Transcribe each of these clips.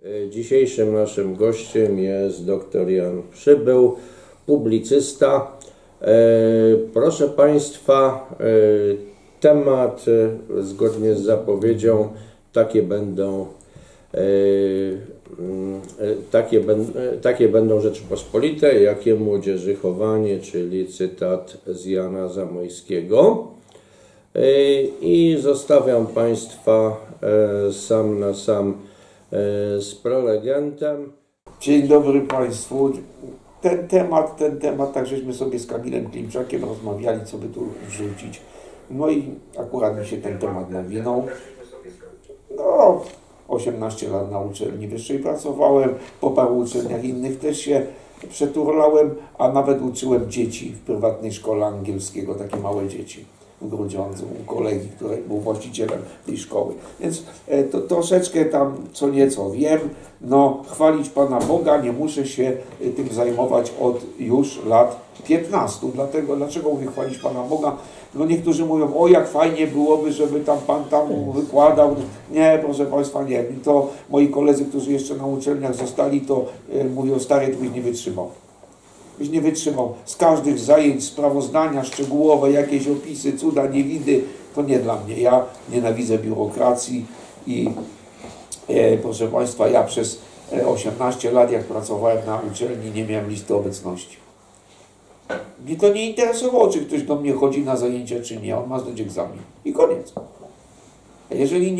Dzisiejszym naszym gościem jest dr Jan Przybył, publicysta. Proszę Państwa, temat zgodnie z zapowiedzią takie będą Rzeczypospolite, jakie młodzieży chowanie, czyli cytat z Jana Zamoyskiego. I zostawiam Państwa sam na sam z prelegentem. Dzień dobry Państwu. Ten temat, tak żeśmy sobie z Kamilem Klimczakiem rozmawiali, co by tu wrzucić. No i akurat mi się ten temat nawinął. No, 18 lat na uczelni wyższej pracowałem, po paru uczelniach innych też się przeturlałem, a nawet uczyłem dzieci w prywatnej szkole angielskiego, takie małe dzieci w Grudziądzu, u kolegi, który był właścicielem tej szkoły. Więc to troszeczkę tam co nieco wiem. No, chwalić Pana Boga nie muszę się tym zajmować od już lat 15. Dlaczego mówię chwalić Pana Boga? No niektórzy mówią, o jak fajnie byłoby, żeby tam Pan tam wykładał. Nie, proszę Państwa, nie. I to moi koledzy, którzy jeszcze na uczelniach zostali, to mówią, stary, to byś nie wytrzymał. Byś nie wytrzymał. Z każdych zajęć, sprawozdania szczegółowe, jakieś opisy, cuda, niewidy, to nie dla mnie. Ja nienawidzę biurokracji i proszę Państwa, ja przez 18 lat, jak pracowałem na uczelni, nie miałem listy obecności. Mnie to nie interesowało, czy ktoś do mnie chodzi na zajęcia, czy nie. On ma zdać egzamin. I koniec. Jeżeli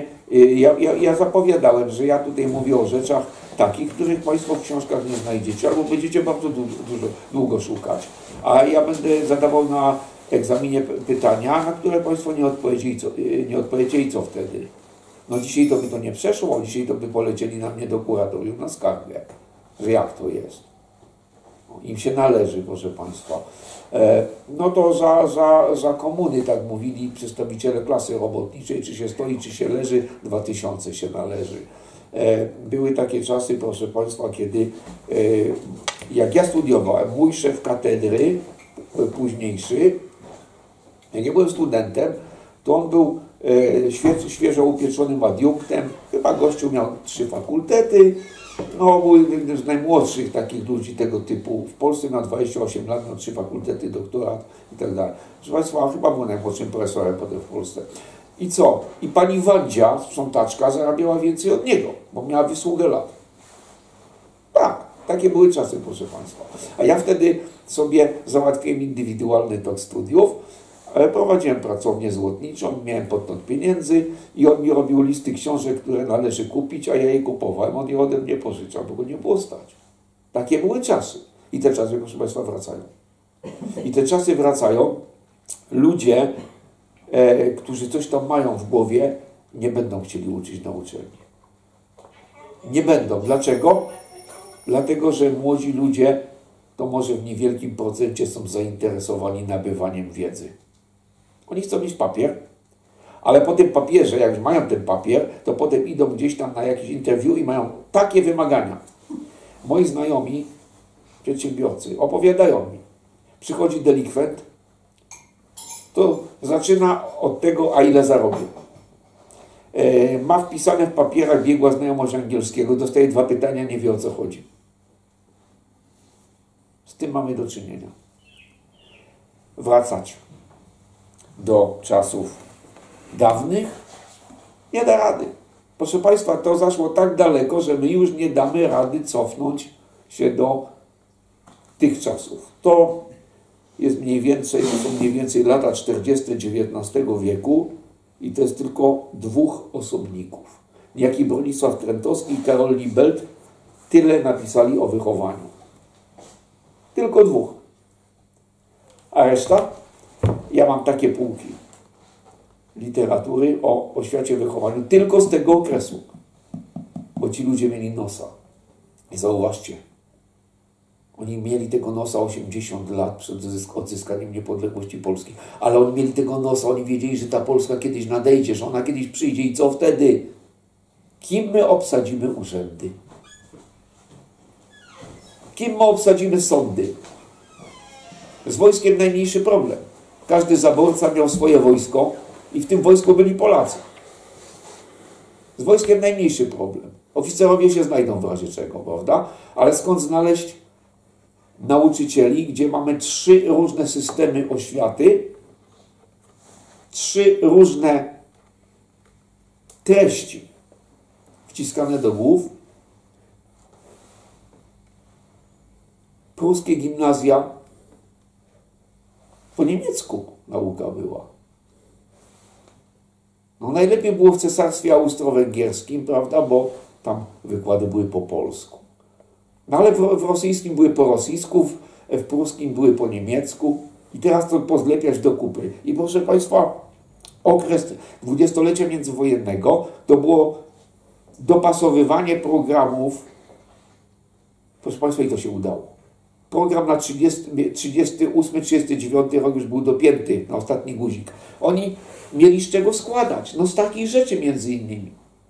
ja zapowiadałem, że ja tutaj mówię o rzeczach takich, których Państwo w książkach nie znajdziecie, albo będziecie bardzo długo szukać. A ja będę zadawał na egzaminie pytania, na które Państwo nie odpowiecie i co wtedy? No dzisiaj to by to nie przeszło, dzisiaj to by polecieli na mnie do kuratorium na skargę, że jak to jest. No, im się należy, proszę Państwa. No to za komuny, tak mówili przedstawiciele klasy robotniczej, czy się stoi, czy się leży, 2000 się należy. Były takie czasy, proszę Państwa, kiedy jak ja studiowałem, mój szef katedry, późniejszy, jak ja byłem studentem, to on był świeżo upieczonym adiunktem, chyba gościu miał 3 fakultety, no był jednym z najmłodszych takich ludzi tego typu w Polsce, na 28 lat, miał 3 fakultety, doktorat i tak dalej. Proszę Państwa, chyba był najmłodszym profesorem potem w Polsce. I co? I pani Wandzia, sprzątaczka, zarabiała więcej od niego, bo miała wysługę lat. Tak, takie były czasy, proszę Państwa. A ja wtedy sobie załatwiłem indywidualny tok studiów, prowadziłem pracownię złotniczą, miałem potąd pieniędzy i on mi robił listy książek, które należy kupić, a ja je kupowałem. On je ode mnie pożyczał, bo go nie było stać. Takie były czasy. I te czasy, proszę Państwa, wracają. I te czasy wracają. Ludzie, którzy coś tam mają w głowie, nie będą chcieli uczyć na uczelni. Nie będą. Dlaczego? Dlatego, że młodzi ludzie to może w niewielkim procencie są zainteresowani nabywaniem wiedzy. Oni chcą mieć papier, ale po tym papierze, jak już mają ten papier, to potem idą gdzieś tam na jakieś interview i mają takie wymagania. Moi znajomi, przedsiębiorcy, opowiadają mi. Przychodzi delikwent, to zaczyna od tego, a ile zarobię. Ma wpisane w papierach biegła znajomość angielskiego, dostaje 2 pytania, nie wie, o co chodzi. Z tym mamy do czynienia. Wracać do czasów dawnych nie da rady. Proszę Państwa, to zaszło tak daleko, że my już nie damy rady cofnąć się do tych czasów. To jest są mniej więcej lata 40. XIX wieku i to jest tylko 2 osobników. Niejaki Bronisław Trentowski i Karol Libelt tyle napisali o wychowaniu. Tylko 2. A reszta? Ja mam takie półki literatury o oświacie wychowaniu tylko z tego okresu. Bo ci ludzie mieli nosa. I zauważcie, oni mieli tego nosa 80 lat przed odzyskaniem niepodległości Polski. Ale oni mieli tego nosa, oni wiedzieli, że ta Polska kiedyś nadejdzie, że ona kiedyś przyjdzie i co wtedy? Kim my obsadzimy urzędy? Kim my obsadzimy sądy? Z wojskiem najmniejszy problem. Każdy zaborca miał swoje wojsko i w tym wojsku byli Polacy. Z wojskiem najmniejszy problem. Oficerowie się znajdą w razie czego, prawda? Ale skąd znaleźć nauczycieli, gdzie mamy 3 różne systemy oświaty, 3 różne treści wciskane do głów. Pruskie gimnazja, po niemiecku nauka była. No najlepiej było w Cesarstwie Austro-Węgierskim, prawda, bo tam wykłady były po polsku. No ale w rosyjskim były po rosyjsku, w pruskim były po niemiecku i teraz to pozlepiać do kupy. I proszę Państwa, okres dwudziestolecia międzywojennego to było dopasowywanie programów, proszę Państwa, i to się udało. Program na 38-39 rok już był dopięty na ostatni guzik. Oni mieli z czego składać. No z takich rzeczy między innymi.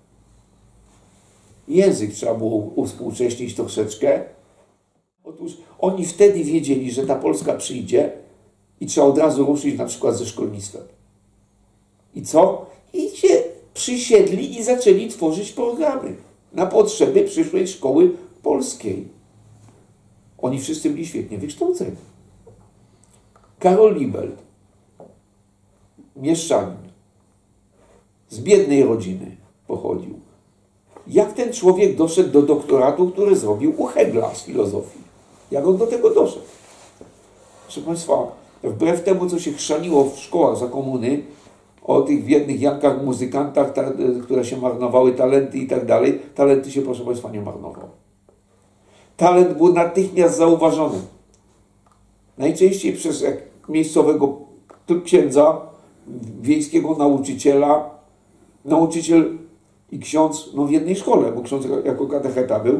Język trzeba było uwspółcześnić troszeczkę. Otóż oni wtedy wiedzieli, że ta Polska przyjdzie i trzeba od razu ruszyć na przykład ze szkolnictwem. I co? I się przysiedli i zaczęli tworzyć programy na potrzeby przyszłej szkoły polskiej. Oni wszyscy byli świetnie wykształceni. Karol Liebelt, mieszczanin, z biednej rodziny pochodził. Jak ten człowiek doszedł do doktoratu, który zrobił u Hegla z filozofii? Jak on do tego doszedł? Proszę Państwa, wbrew temu, co się chrzaniło w szkołach za komuny, o tych biednych Jankach, muzykantach, które się marnowały, talenty i tak dalej, talenty się, proszę Państwa, nie marnowały. Talent był natychmiast zauważony. Najczęściej przez miejscowego księdza, wiejskiego nauczyciela, nauczyciel i ksiądz, no w jednej szkole, bo ksiądz jako katecheta był,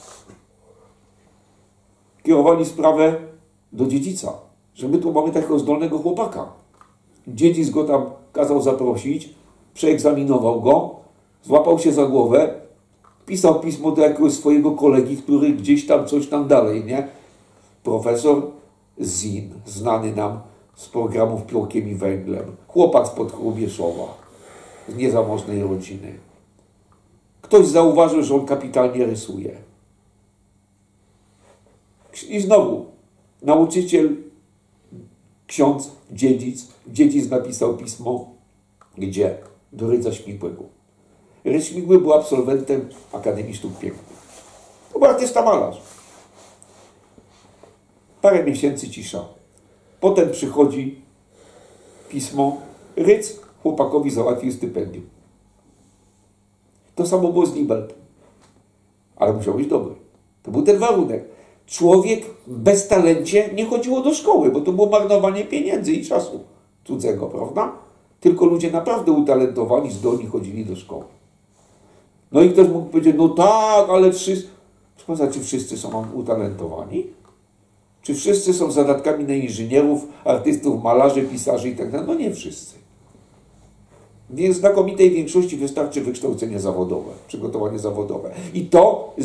kierowali sprawę do dziedzica, że my tu mamy takiego zdolnego chłopaka. Dziedzic go tam kazał zaprosić, przeegzaminował go, złapał się za głowę, pisał pismo do jakiegoś swojego kolegi, który gdzieś tam, coś tam dalej, nie? Profesor Zin, znany nam z programów Piórkiem i Węglem. Chłopak spod Hrubieszowa, z niezamożnej rodziny. Ktoś zauważył, że on kapitalnie rysuje. I znowu, nauczyciel, ksiądz, dziedzic napisał pismo, gdzie? Do Rydza Śmigłego. Rydz Śmigły był absolwentem Akademii Sztuk Pięknych. To był artysta malarz. Parę miesięcy cisza. Potem przychodzi pismo. Rydz chłopakowi załatwił stypendium. To samo było z Liebeltem. Ale musiał być dobry. To był ten warunek. Człowiek bez talencie nie chodziło do szkoły, bo to było marnowanie pieniędzy i czasu cudzego, prawda? Tylko ludzie naprawdę utalentowani, zdolni chodzili do szkoły. No i ktoś mógł powiedzieć, no tak, ale wszyscy... Proszę Państwa, czy wszyscy są utalentowani? Czy wszyscy są zadatkami na inżynierów, artystów, malarzy, pisarzy i tak dalej? No nie wszyscy. Więc znakomitej większości wystarczy wykształcenie zawodowe, przygotowanie zawodowe. I to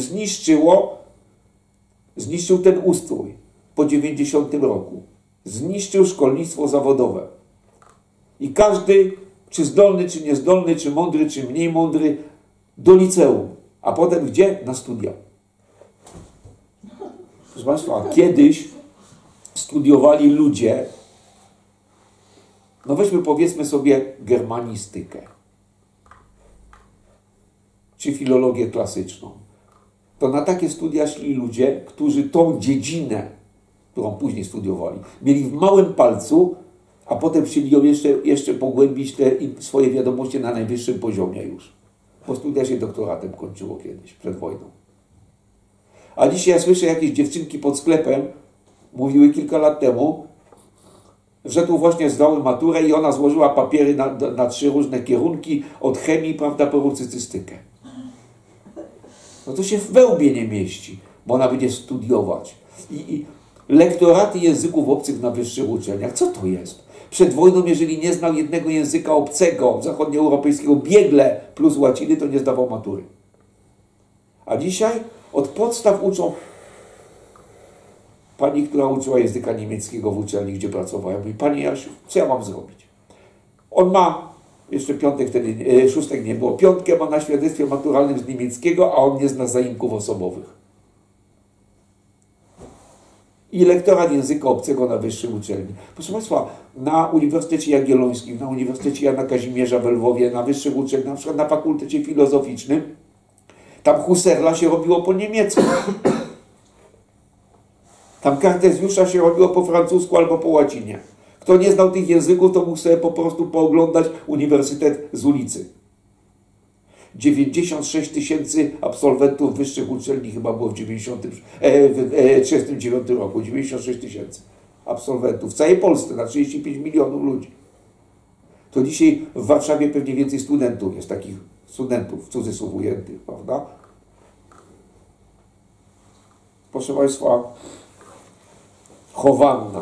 zniszczył ten ustrój po 90 roku. Zniszczył szkolnictwo zawodowe. I każdy, czy zdolny, czy niezdolny, czy mądry, czy mniej mądry, do liceum. A potem gdzie? Na studia. Proszę Państwa, kiedyś studiowali ludzie, no weźmy powiedzmy sobie germanistykę, czy filologię klasyczną. To na takie studia szli ludzie, którzy tą dziedzinę, którą później studiowali, mieli w małym palcu, a potem chcieli ją jeszcze pogłębić te swoje wiadomości na najwyższym poziomie już. Bo studia się doktoratem kończyło kiedyś, przed wojną. A dzisiaj ja słyszę, jakieś dziewczynki pod sklepem mówiły kilka lat temu, że tu właśnie zdały maturę i ona złożyła papiery na 3 różne kierunki, od chemii, prawda, po rucystystykę. No to się w wełbie nie mieści, bo ona będzie studiować. I lektoraty języków obcych na wyższych uczelniach, co to jest? Przed wojną, jeżeli nie znał jednego języka obcego, zachodnioeuropejskiego, biegle plus łaciny, to nie zdawał matury. A dzisiaj od podstaw uczą. Pani, która uczyła języka niemieckiego w uczelni, gdzie pracowałem, mówi, Pani Jasiu, co ja mam zrobić? On ma Jeszcze piątek wtedy, szóstek nie było. Piątkę ma na świadectwie maturalnym z niemieckiego, a on nie zna zaimków osobowych. I lektorat języka obcego na wyższej uczelni. Proszę Państwa, na Uniwersytecie Jagiellońskim, na Uniwersytecie Jana Kazimierza w Lwowie, na wyższych uczelniach, na przykład na Fakultecie Filozoficznym, tam Husserla się robiło po niemiecku. Tam Kartezjusza się robiło po francusku albo po łacinie. Kto nie znał tych języków, to mógł sobie po prostu pooglądać uniwersytet z ulicy. 96 000 absolwentów wyższych uczelni chyba było w 1939 roku. 96 000 absolwentów w całej Polsce na 35 milionów ludzi. To dzisiaj w Warszawie pewnie więcej studentów jest, takich studentów w cudzysłów ujętych, prawda? Proszę Państwa, Chowanna.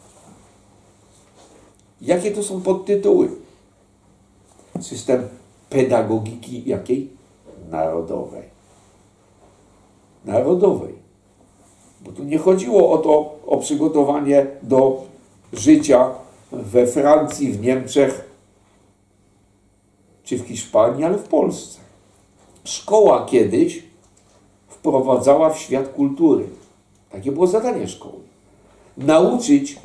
Jakie to są podtytuły? System pedagogiki jakiej? Narodowej. Narodowej. Bo tu nie chodziło o to, o przygotowanie do życia we Francji, w Niemczech, czy w Hiszpanii, ale w Polsce. Szkoła kiedyś wprowadzała w świat kultury. Takie było zadanie szkoły. Nauczyć,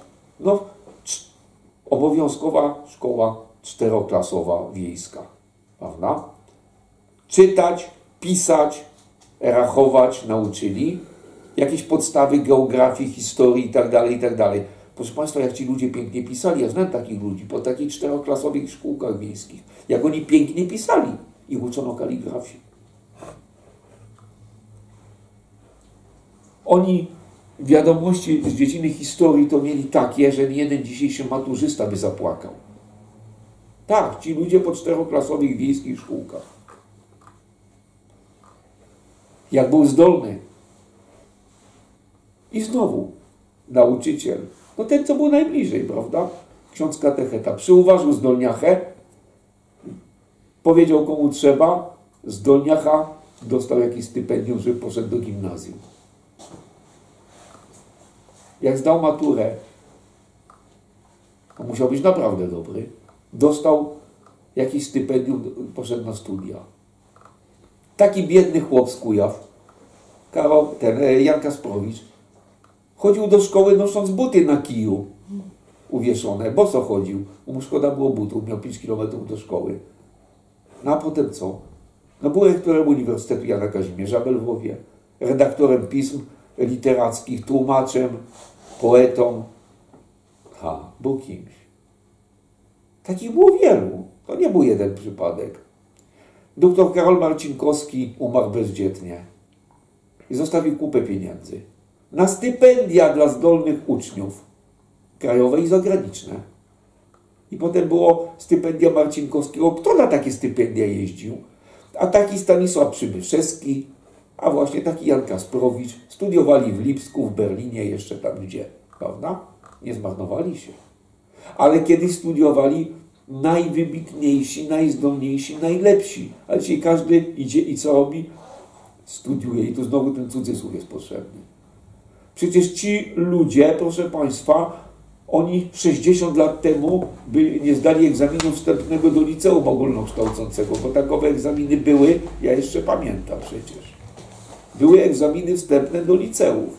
obowiązkowa szkoła czteroklasowa wiejska, prawda? Czytać, pisać, rachować nauczyli, jakieś podstawy geografii, historii itd., itd. Proszę Państwa, jak ci ludzie pięknie pisali, ja znam takich ludzi po takich czteroklasowych szkółkach wiejskich, jak oni pięknie pisali i uczono kaligrafii. Oni wiadomości z dziedziny historii to mieli takie, że jeden dzisiejszy maturzysta by zapłakał. Tak, ci ludzie po czteroklasowych wiejskich szkółkach. Jak był zdolny. I znowu nauczyciel. No ten, co był najbliżej, prawda? Ksiądz katecheta. Przyuważył zdolniachę, powiedział komu trzeba, zdolniacha dostał jakieś stypendium, żeby poszedł do gimnazjum. Jak zdał maturę, to musiał być naprawdę dobry, dostał jakieś stypendium, poszedł na studia. Taki biedny chłop z Kujaw, Jan Kasprowicz, chodził do szkoły nosząc buty na kiju uwieszone, boso chodził. Mu szkoda było butów, miał 5 kilometrów do szkoły. No a potem co? No był rektorem Uniwersytetu Jana Kazimierza w Lwowie, redaktorem pism literackich, tłumaczem, poetą. Był kimś. Takich było wielu. To nie był jeden przypadek. Doktor Karol Marcinkowski umarł bezdzietnie i zostawił kupę pieniędzy na stypendia dla zdolnych uczniów, krajowe i zagraniczne. I potem było stypendia Marcinkowskiego. Kto na takie stypendia jeździł? A taki Stanisław Przybyszewski, a właśnie taki Jan Kasprowicz. Studiowali w Lipsku, w Berlinie, jeszcze tam gdzie, prawda? Nie zmarnowali się. Ale kiedyś studiowali najwybitniejsi, najzdolniejsi, najlepsi. A dzisiaj każdy idzie i co robi? Studiuje. I tu znowu ten cudzysłów jest potrzebny. Przecież ci ludzie, proszę Państwa, oni 60 lat temu by nie zdali egzaminu wstępnego do liceum ogólnokształcącego, bo takowe egzaminy były, ja jeszcze pamiętam przecież. Były egzaminy wstępne do liceów.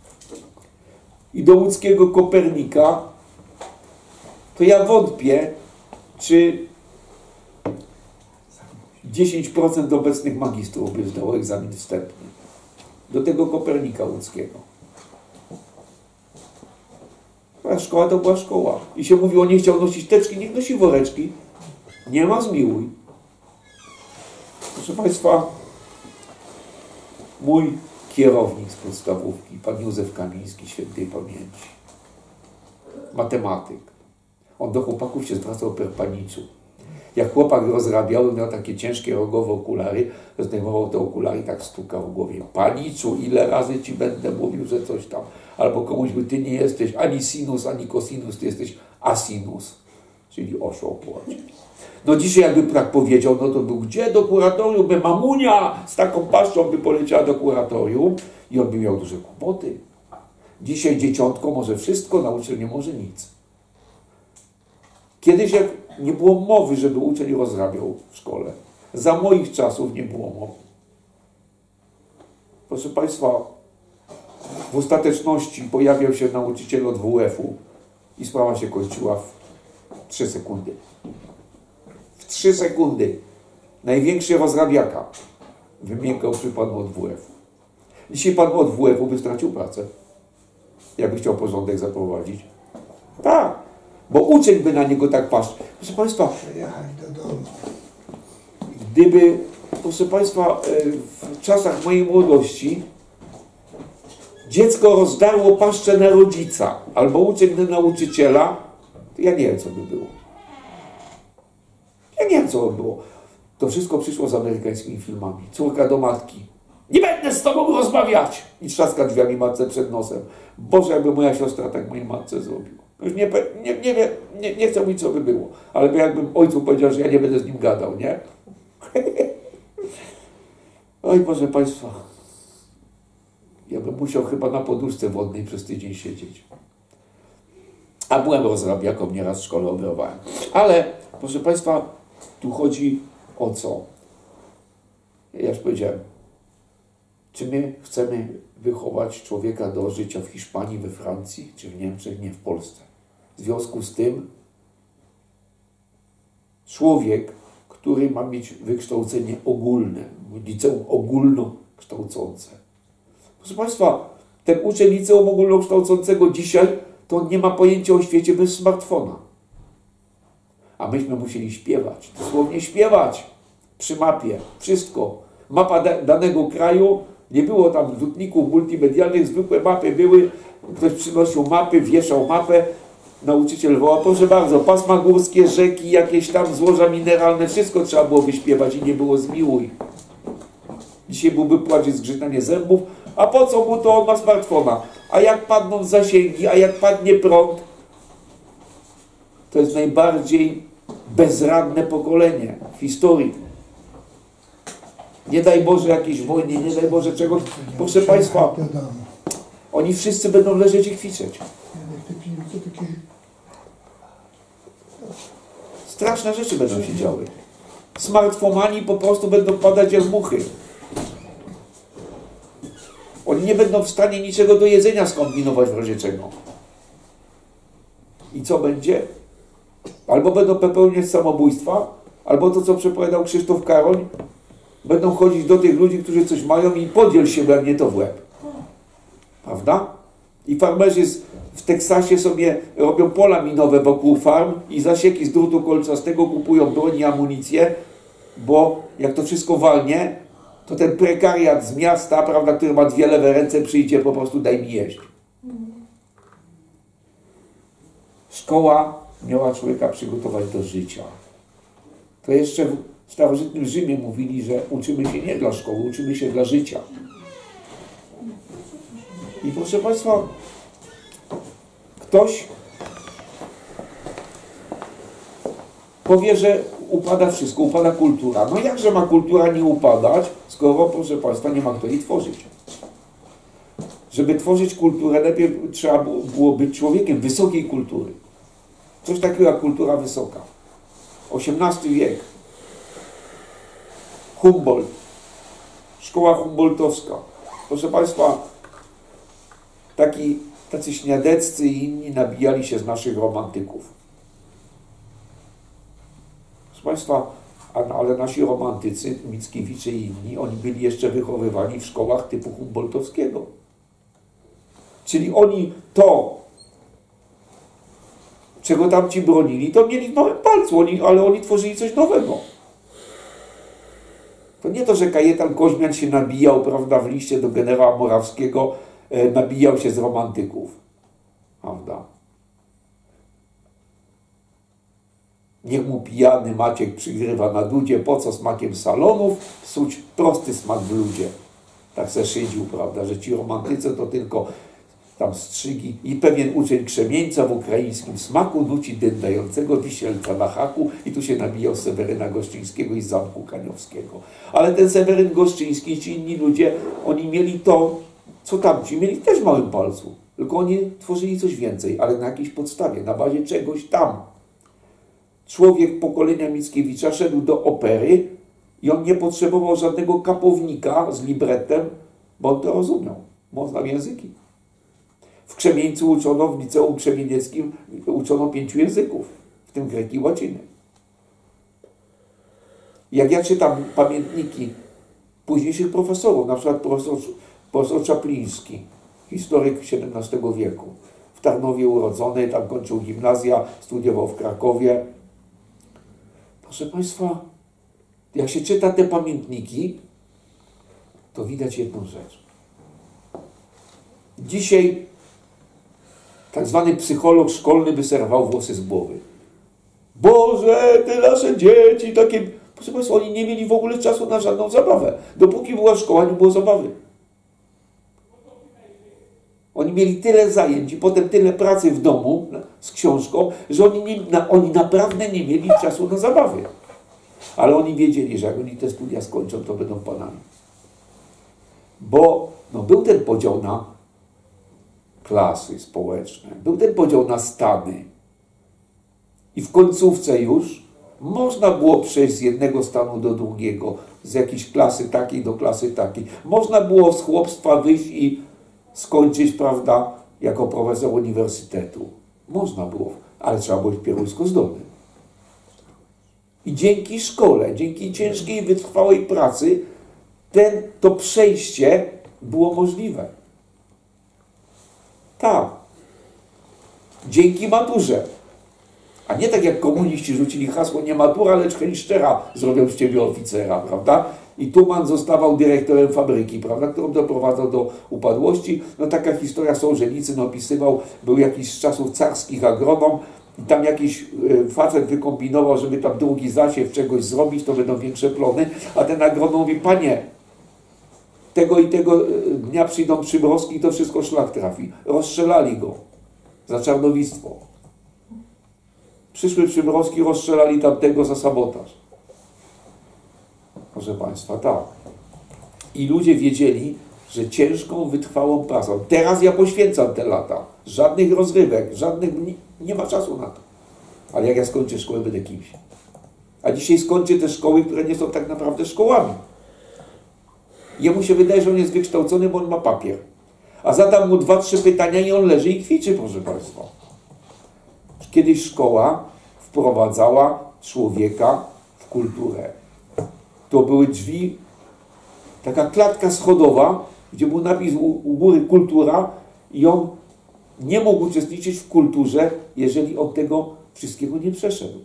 I do łódzkiego Kopernika, to ja wątpię, czy 10% obecnych magistrów by zdało egzamin wstępny. Do tego Kopernika łódzkiego. A szkoła to była szkoła. I się mówiło, nie chciał nosić teczki, niech nosi woreczki. Nie ma zmiłuj. Proszę Państwa, mój kierownik z podstawówki, pan Józef Kamiński, świętej pamięci, matematyk. On do chłopaków się zwracał per paniczu. Jak chłopak rozrabiał, miał takie ciężkie rogowe okulary, zdejmował te okulary i tak stukał w głowie. Paniczu, ile razy ci będę mówił, że coś tam. Albo komuś by, ty nie jesteś ani sinus, ani cosinus, ty jesteś asinus, czyli osioł płoć. No dzisiaj jakby tak powiedział, no to był gdzie do kuratorium, by mamunia z taką paszczą by poleciała do kuratorium i on by miał duże kłopoty. Dzisiaj dzieciątko może wszystko, nauczyciel nie może nic. Kiedyś jak Nie było mowy, żeby uczeń rozrabiał w szkole. Za moich czasów nie było mowy. Proszę Państwa, w ostateczności pojawiał się nauczyciel od WF-u i sprawa się kończyła w 3 sekundy. W 3 sekundy. Największy rozrabiaka wymiękał przy panu od WF-u. Dzisiaj pan od WF-u by stracił pracę, jakby chciał porządek zaprowadzić. Tak, bo uczeń by na niego tak patrzył. Proszę Państwa, gdyby, proszę Państwa, w czasach mojej młodości dziecko rozdarło paszczę na rodzica albo uczeń na nauczyciela, to ja nie wiem, co by było. Ja nie wiem, co by było. To wszystko przyszło z amerykańskimi filmami. Córka do matki. Nie będę z tobą rozmawiać! I trzaska drzwiami matce przed nosem. Boże, jakby moja siostra tak mojej matce zrobiła. Już nie chcę mówić, co by było. Ale jakbym ojcu powiedział, że ja nie będę z nim gadał, nie? Oj, proszę Państwa. Ja bym musiał chyba na poduszce wodnej przez tydzień siedzieć. A byłem rozrabiaką, nieraz w szkole obrowałem. Ale, proszę Państwa, tu chodzi o co? Ja już powiedziałem. Czy my chcemy wychować człowieka do życia w Hiszpanii, we Francji, czy w Niemczech, nie w Polsce? W związku z tym człowiek, który ma mieć wykształcenie ogólne, liceum ogólnokształcące. Proszę Państwa, ten uczeń liceum ogólnokształcącego dzisiaj, to on nie ma pojęcia o świecie bez smartfona. A myśmy musieli śpiewać, dosłownie śpiewać przy mapie, wszystko. Mapa danego kraju, nie było tam rzutników multimedialnych, zwykłe mapy były, ktoś przynosił mapy, wieszał mapę, nauczyciel wołał, proszę bardzo, pasma górskie, rzeki, jakieś tam złoża mineralne, wszystko trzeba było wyśpiewać i nie było zmiłuj. Dzisiaj byłby płacz i zgrzytanie zębów, a po co mu to, on ma smartfona? A jak padną zasięgi, a jak padnie prąd? To jest najbardziej bezradne pokolenie w historii. Nie daj Boże jakiejś wojny, nie daj Boże czego. Proszę Państwa, oni wszyscy będą leżeć i kwiczeć. Straszne rzeczy będą się działy. Smartfonani po prostu będą padać jak muchy. Oni nie będą w stanie niczego do jedzenia skombinować w razie czego. I co będzie? Albo będą popełniać samobójstwa, albo to, co przepowiadał Krzysztof Karoń, będą chodzić do tych ludzi, którzy coś mają i podziel się, bo jak nie to w łeb. Prawda? I farmerzy w Teksasie sobie robią pola minowe wokół farm i zasieki z drutu kolczastego kupują broń i amunicję, bo jak to wszystko walnie, to ten prekariat z miasta, prawda, który ma 2 lewe ręce, przyjdzie po prostu daj mi jeść. Szkoła miała człowieka przygotować do życia. To jeszcze w starożytnym Rzymie mówili, że uczymy się nie dla szkoły, uczymy się dla życia. I proszę Państwa, ktoś powie, że upada wszystko, upada kultura. No jakże ma kultura nie upadać, skoro, proszę Państwa, nie ma kto jej tworzyć? Żeby tworzyć kulturę, najpierw trzeba było być człowiekiem wysokiej kultury. Coś takiego jak kultura wysoka. XVIII wiek. Humboldt. Szkoła humboldtowska. Proszę Państwa, tacy śniadeccy i inni nabijali się z naszych romantyków. Proszę Państwa, ale nasi romantycy, Mickiewicze i inni, oni byli jeszcze wychowywani w szkołach typu humboldtowskiego. Czyli oni to, czego tamci bronili, to mieli w małym palcu, ale oni tworzyli coś nowego. To nie to, że Kajetan Koźmian się nabijał, prawda, w liście do generała Morawskiego, nabijał się z romantyków. Prawda? Niech mu pijany Maciek przygrywa na dudzie, po co smakiem salonów, psuć prosty smak w ludzie. Tak se szydził, prawda, że ci romantycy to tylko tam strzygi i pewien uczeń krzemieńca w ukraińskim smaku nuci dędającego wisielca na haku i tu się nabijał z Seweryna Goszczyńskiego i z Zamku Kaniowskiego. Ale ten Seweryn Goszczyński i ci inni ludzie, oni mieli to, co tamci mieli też w małym palcu. Tylko oni tworzyli coś więcej, ale na jakiejś podstawie, na bazie czegoś tam. człowiek pokolenia Mickiewicza szedł do opery i on nie potrzebował żadnego kapownika z librettem, bo on to rozumiał, bo on znał języki. W Krzemieńcu uczono, w liceum krzemienieckim uczono 5 języków, w tym greki i łaciny. Jak ja czytam pamiętniki późniejszych profesorów, na przykład profesor Czapliński, historyk XVII wieku, w Tarnowie urodzony, tam kończył gimnazja, studiował w Krakowie. Proszę Państwa, jak się czyta te pamiętniki, to widać jedną rzecz. Dzisiaj tak zwany psycholog szkolny by serwał włosy z głowy. Boże, te nasze dzieci takie... Proszę Państwa, oni nie mieli w ogóle czasu na żadną zabawę. Dopóki była szkoła, nie było zabawy. Oni mieli tyle zajęć i potem tyle pracy w domu z książką, że oni naprawdę nie mieli czasu na zabawy. Ale oni wiedzieli, że jak oni te studia skończą, to będą panami. Bo był ten podział na klasy społeczne, był ten podział na stany. I w końcówce już można było przejść z jednego stanu do drugiego, z jakiejś klasy takiej do klasy takiej. Można było z chłopstwa wyjść i skończyć, prawda, jako profesor uniwersytetu. Można było, ale trzeba było być pieruńsko zdolnym. I dzięki szkole, dzięki ciężkiej, wytrwałej pracy to przejście było możliwe. Tak. Dzięki maturze. A nie tak jak komuniści rzucili hasło nie matura, lecz Heinstera zrobią z ciebie oficera, prawda? I Tuman zostawał dyrektorem fabryki, prawda, którą doprowadzał do upadłości. No taka historia Sołżenicyn opisywał, był jakiś z czasów carskich agronom i tam jakiś facet wykombinował, żeby tam drugi zasiew czegoś zrobić, to będą większe plony, a ten agronom mówi, panie, tego i tego dnia przyjdą przymrozki i to wszystko szlak trafi. Rozstrzelali go za czarnowictwo. Przyszły przymrozki, rozstrzelali tamtego za sabotaż. Proszę Państwa, tak. I ludzie wiedzieli, że ciężką, wytrwałą pracą. Teraz ja poświęcam te lata. Żadnych rozrywek, nie ma czasu na to. Ale jak ja skończę szkołę, będę kimś. A dzisiaj skończę te szkoły, które nie są tak naprawdę szkołami. Jemu się wydaje, że on jest wykształcony, bo on ma papier. A zadam mu 2-3 pytania i on leży i kwiczy, proszę Państwa. Kiedyś szkoła wprowadzała człowieka w kulturę. To były drzwi, taka klatka schodowa, gdzie był napis u góry kultura i on nie mógł uczestniczyć w kulturze, jeżeli od tego wszystkiego nie przeszedł.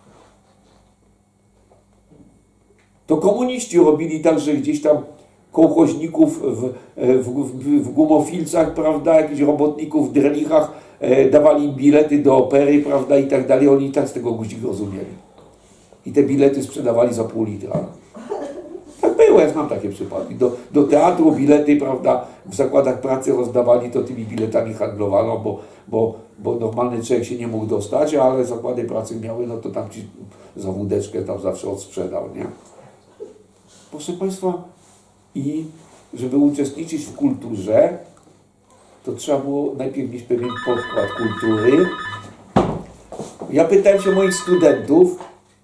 To komuniści robili tak, że gdzieś tam kołchoźników w gumofilcach, prawda, jakichś robotników w drelichach, dawali im bilety do opery, prawda, i tak dalej. Oni i tak z tego guzik rozumieli. I te bilety sprzedawali za pół litra. Tak było, ja znam takie przypadki. Do teatru bilety, prawda, w zakładach pracy rozdawali, to tymi biletami handlowano, bo normalny człowiek się nie mógł dostać, ale zakłady pracy miały, no to tam ci za wódeczkę tam zawsze odsprzedał, nie? Proszę Państwa, i żeby uczestniczyć w kulturze, to trzeba było najpierw mieć pewien podkład kultury. Ja pytałem się moich studentów,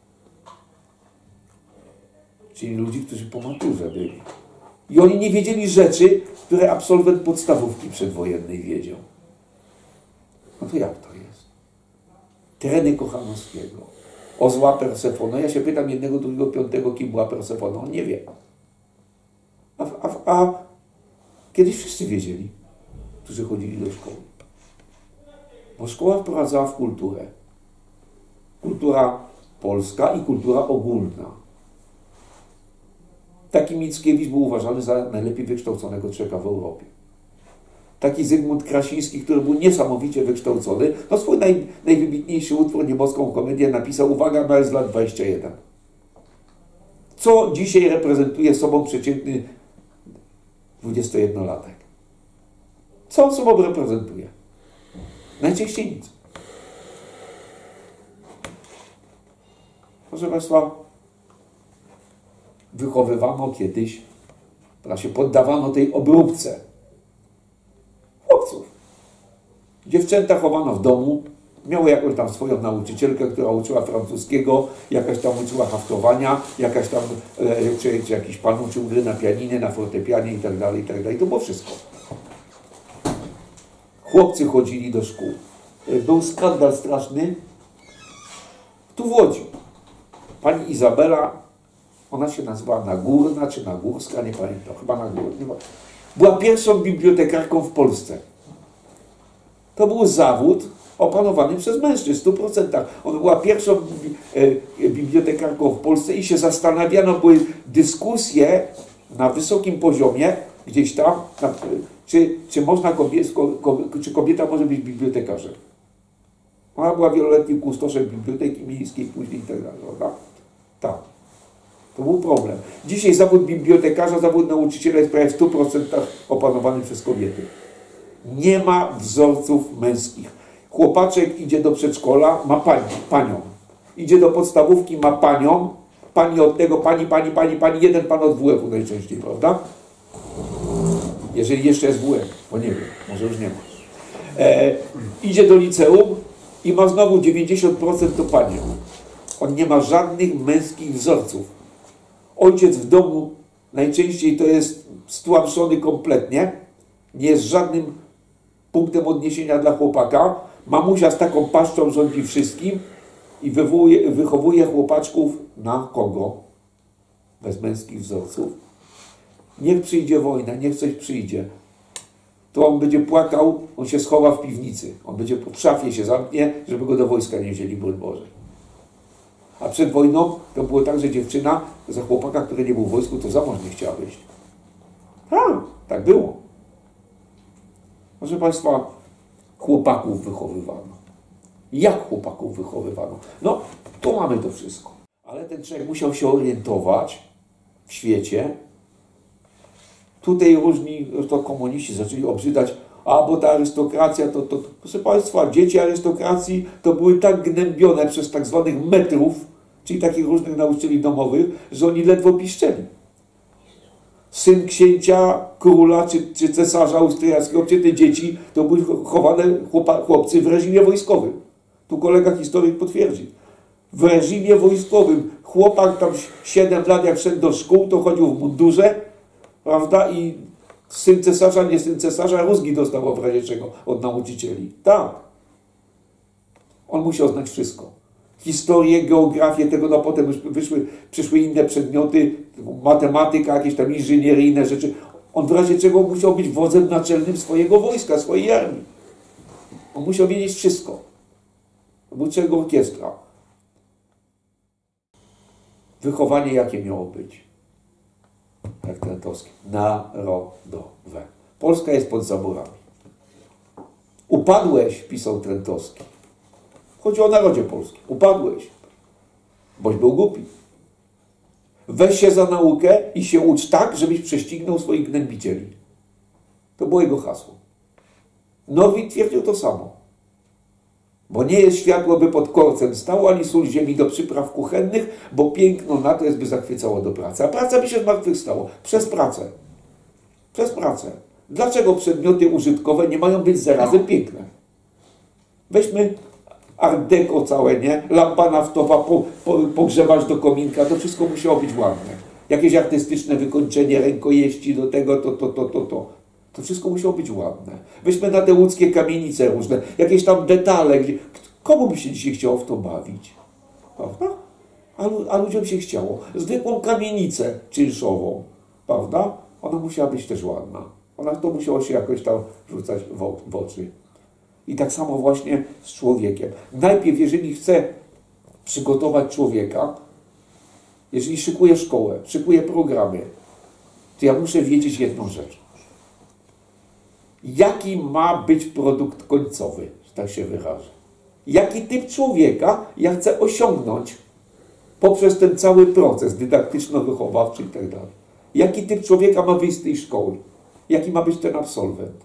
czyli ludzi, którzy po maturze byli. I oni nie wiedzieli rzeczy, które absolwent podstawówki przedwojennej wiedział. No to jak to jest? Tereny Kochanowskiego. Ozła Persefona. Ja się pytam jednego, drugiego, piątego, kim była Persefona. On nie wie. A kiedyś wszyscy wiedzieli, którzy chodzili do szkoły. Bo szkoła wprowadzała w kulturę. Kultura polska i kultura ogólna. Taki Mickiewicz był uważany za najlepiej wykształconego człowieka w Europie. Taki Zygmunt Krasiński, który był niesamowicie wykształcony, no swój najwybitniejszy utwór, Nieboską komedię, napisał, uwaga, na z lat 21. Co dzisiaj reprezentuje sobą przeciętny 21-latek? Co on sobą reprezentuje? Najczęściej nic. Proszę Państwa, wychowywano kiedyś, się poddawano tej obróbce chłopców. Dziewczęta chowano w domu, Miało jakąś tam swoją nauczycielkę, która uczyła francuskiego, jakaś tam uczyła haftowania, jakaś tam, czy jakiś pan uczył gry na pianinie, na fortepianie i tak dalej, i tak dalej. To było wszystko. Chłopcy chodzili do szkół. Był skandal straszny tu w Łodzi. Pani Izabela, ona się nazywała Nagórna czy Nagórska, nie pamiętam, chyba Nagórna. Była pierwszą bibliotekarką w Polsce. To był zawód opanowany przez mężczyzn w 100%. Ona była pierwszą bibliotekarką w Polsce i się zastanawiano, były dyskusje na wysokim poziomie, gdzieś tam, czy można czy kobieta może być bibliotekarzem. Ona była wieloletnim kustoszem biblioteki miejskiej, później i tak dalej, prawda? Tak. To był problem. Dzisiaj zawód bibliotekarza, zawód nauczyciela jest prawie w 100% opanowany przez kobiety. Nie ma wzorców męskich. Chłopaczek idzie do przedszkola, ma panią. Idzie do podstawówki, ma panią. Pani od tego, pani, jeden pan od WF-u najczęściej, prawda? Jeżeli jeszcze jest WF, bo nie wiem, może już nie ma. Idzie do liceum i ma znowu 90% to panią. On nie ma żadnych męskich wzorców. Ojciec w domu najczęściej to jest stłamszony kompletnie, nie jest żadnym punktem odniesienia dla chłopaka. Mamusia z taką paszczą rządzi wszystkim i wychowuje chłopaczków na kogo? Bez męskich wzorców. Niech przyjdzie wojna, niech coś przyjdzie. To on będzie płakał, on się schowa w piwnicy. On będzie w szafie się zamknie, żeby go do wojska nie wzięli, broń Boże. A przed wojną to było tak, że dziewczyna za chłopaka, który nie był w wojsku, to za mąż nie chciała wyjść. Tak było. Proszę Państwa, chłopaków wychowywano. Jak chłopaków wychowywano? No, tu mamy to wszystko. Ale ten człowiek musiał się orientować w świecie. Tutaj różni to komuniści zaczęli obrzydzać, bo ta arystokracja, proszę Państwa, dzieci arystokracji to były tak gnębione przez tak zwanych metrów, czyli takich różnych nauczycieli domowych, że oni ledwo piszczeli. Syn księcia, króla czy cesarza austriackiego, gdzie te dzieci to były chowane chłopcy w reżimie wojskowym. Tu kolega historyk potwierdzi. W reżimie wojskowym chłopak tam 7 lat jak szedł do szkół, to chodził w mundurze, prawda, i syn cesarza, nie syn cesarza, rózgi dostawał w razie czego od nauczycieli. Tak. On musiał znać wszystko. Historię, geografię tego, no potem już przyszły inne przedmioty, matematyka, jakieś tam inżynieryjne rzeczy. On w razie czego musiał być wodzem naczelnym swojego wojska, swojej armii. On musiał wiedzieć wszystko. To był czego orkiestra. Wychowanie jakie miało być? Jak Trentowski. Narodowe. Polska jest pod zaborami. Upadłeś, pisał Trentowski. Chodzi o narodzie polskim. Upadłeś, boś był głupi. Weź się za naukę i się ucz tak, żebyś prześcignął swoich gnębicieli. To było jego hasło. Norwid twierdził to samo. Bo nie jest światło, by pod korcem stało, ani sól ziemi do przypraw kuchennych, bo piękno na to jest, by zachwycało do pracy. A praca by się zmartwychwstała. Przez pracę. Przez pracę. Dlaczego przedmioty użytkowe nie mają być zarazem piękne? Weźmy art deco całe, nie? Lampa naftowa, pogrzebasz do kominka, to wszystko musiało być ładne. Jakieś artystyczne wykończenie rękojeści do tego, to. To wszystko musiało być ładne. Weźmy na te łódzkie kamienice różne, jakieś tam detale. Komu by się dzisiaj chciało w to bawić? Prawda? A ludziom się chciało. Zwykłą kamienicę czynszową, prawda? Ona musiała być też ładna. To musiało się jakoś tam rzucać w oczy. I tak samo właśnie z człowiekiem. Najpierw, jeżeli chcę przygotować człowieka, jeżeli szykuję szkołę, szykuję programy, to ja muszę wiedzieć jedną rzecz. Jaki ma być produkt końcowy, że tak się wyrażę. Jaki typ człowieka ja chcę osiągnąć poprzez ten cały proces dydaktyczno-wychowawczy i tak dalej. Jaki typ człowieka ma wyjść z tej szkoły? Jaki ma być ten absolwent?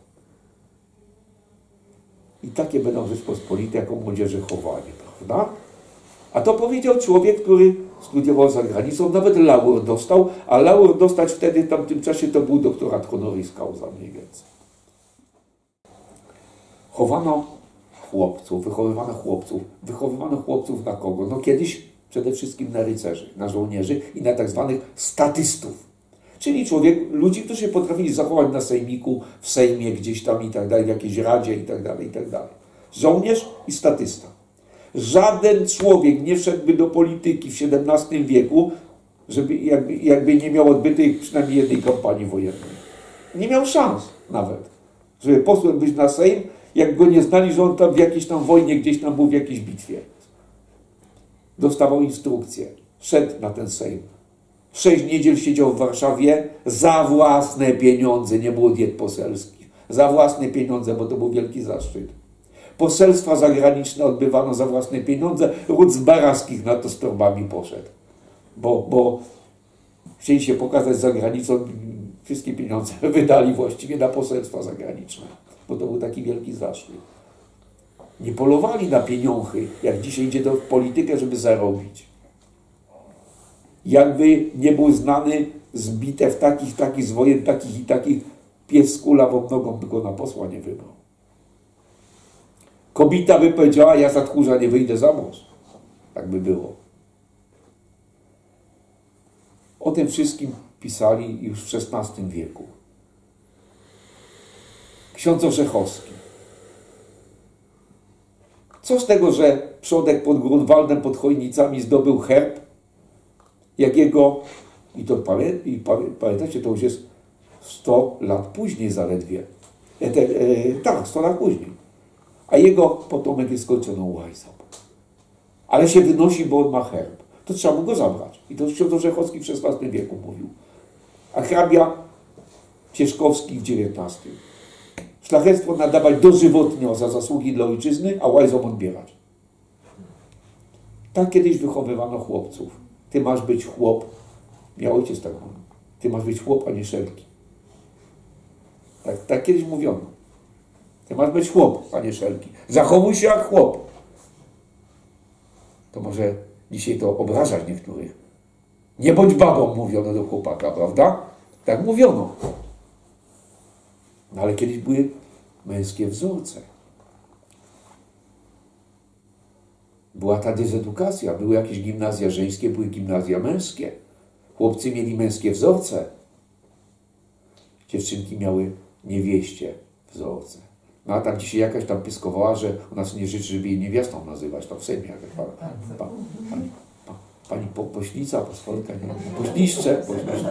I takie będą Rzeczpospolite jako młodzieżochowanie, prawda? A to powiedział człowiek, który studiował za granicą, nawet laur dostał, a laur dostać wtedy w tamtym czasie to był doktorat honoris causa mniej więcej. Chowano chłopców, wychowywano chłopców na kogo? No kiedyś przede wszystkim na rycerzy, na żołnierzy i na tak zwanych statystów. Czyli ludzi, którzy się potrafili zachować na sejmiku, w sejmie gdzieś tam i tak dalej, w jakiejś radzie i tak dalej, i tak dalej. Żołnierz i statysta. Żaden człowiek nie wszedłby do polityki w XVII wieku, żeby jakby nie miał odbytej przynajmniej jednej kampanii wojennej. Nie miał szans nawet, żeby posłem być na Sejm, jak go nie znali, że on tam w jakiejś tam wojnie, gdzieś tam był w jakiejś bitwie. Dostawał instrukcję, szedł na ten Sejm. 6 niedziel siedział w Warszawie za własne pieniądze, nie było diet poselskich. Za własne pieniądze, bo to był wielki zaszczyt. Poselstwa zagraniczne odbywano za własne pieniądze. Ród z Baraskich na to z torbami poszedł. Bo chcieli się pokazać za granicą, wszystkie pieniądze wydali właściwie na poselstwa zagraniczne. Bo to był taki wielki zaszczyt. Nie polowali na pieniądze, jak dzisiaj idzie w politykę, żeby zarobić. Jakby nie był znany z bitew takich z wojen, takich i takich, pies z kulawą nogą by go na posła nie wybrał. Kobieta by powiedziała, ja za tchórza nie wyjdę za mąż. Tak by było. O tym wszystkim pisali już w XVI wieku. Ksiądz Orzechowski. Co z tego, że przodek pod Grunwaldem, pod Chojnicami zdobył herb, jak jego, pamiętacie, to już jest 100 lat później zaledwie. Tak, 100 lat później. A jego potomek jest skończoną łajzą. Ale się wynosi, bo on ma herb. To trzeba mu go zabrać. I to ksiądz Orzechowski w XVI wieku mówił. A hrabia Cieszkowski w XIX. Szlachectwo nadawać dożywotnio za zasługi dla ojczyzny, a łajzom odbierać. Tak kiedyś wychowywano chłopców. Ty masz być chłop. Miał ojciec tak mówił. Ty masz być chłop, a nie szelki. Tak kiedyś mówiono. Ty masz być chłop, a nie szelki. Zachowuj się jak chłop. To może dzisiaj to obrażać niektórych. Nie bądź babą, mówiono do chłopaka, prawda? Tak mówiono. No ale kiedyś były męskie wzorce. Była ta dezedukacja, były jakieś gimnazja żeńskie, były gimnazja męskie. Chłopcy mieli męskie wzorce. Dziewczynki miały niewieście wzorce. No a tam dzisiaj jakaś tam pyskowała, że ona sobie nie życzy, żeby jej niewiastą nazywać. To w Sejmie jakaś pani poślica, posłanka, nie? Pośliszcze.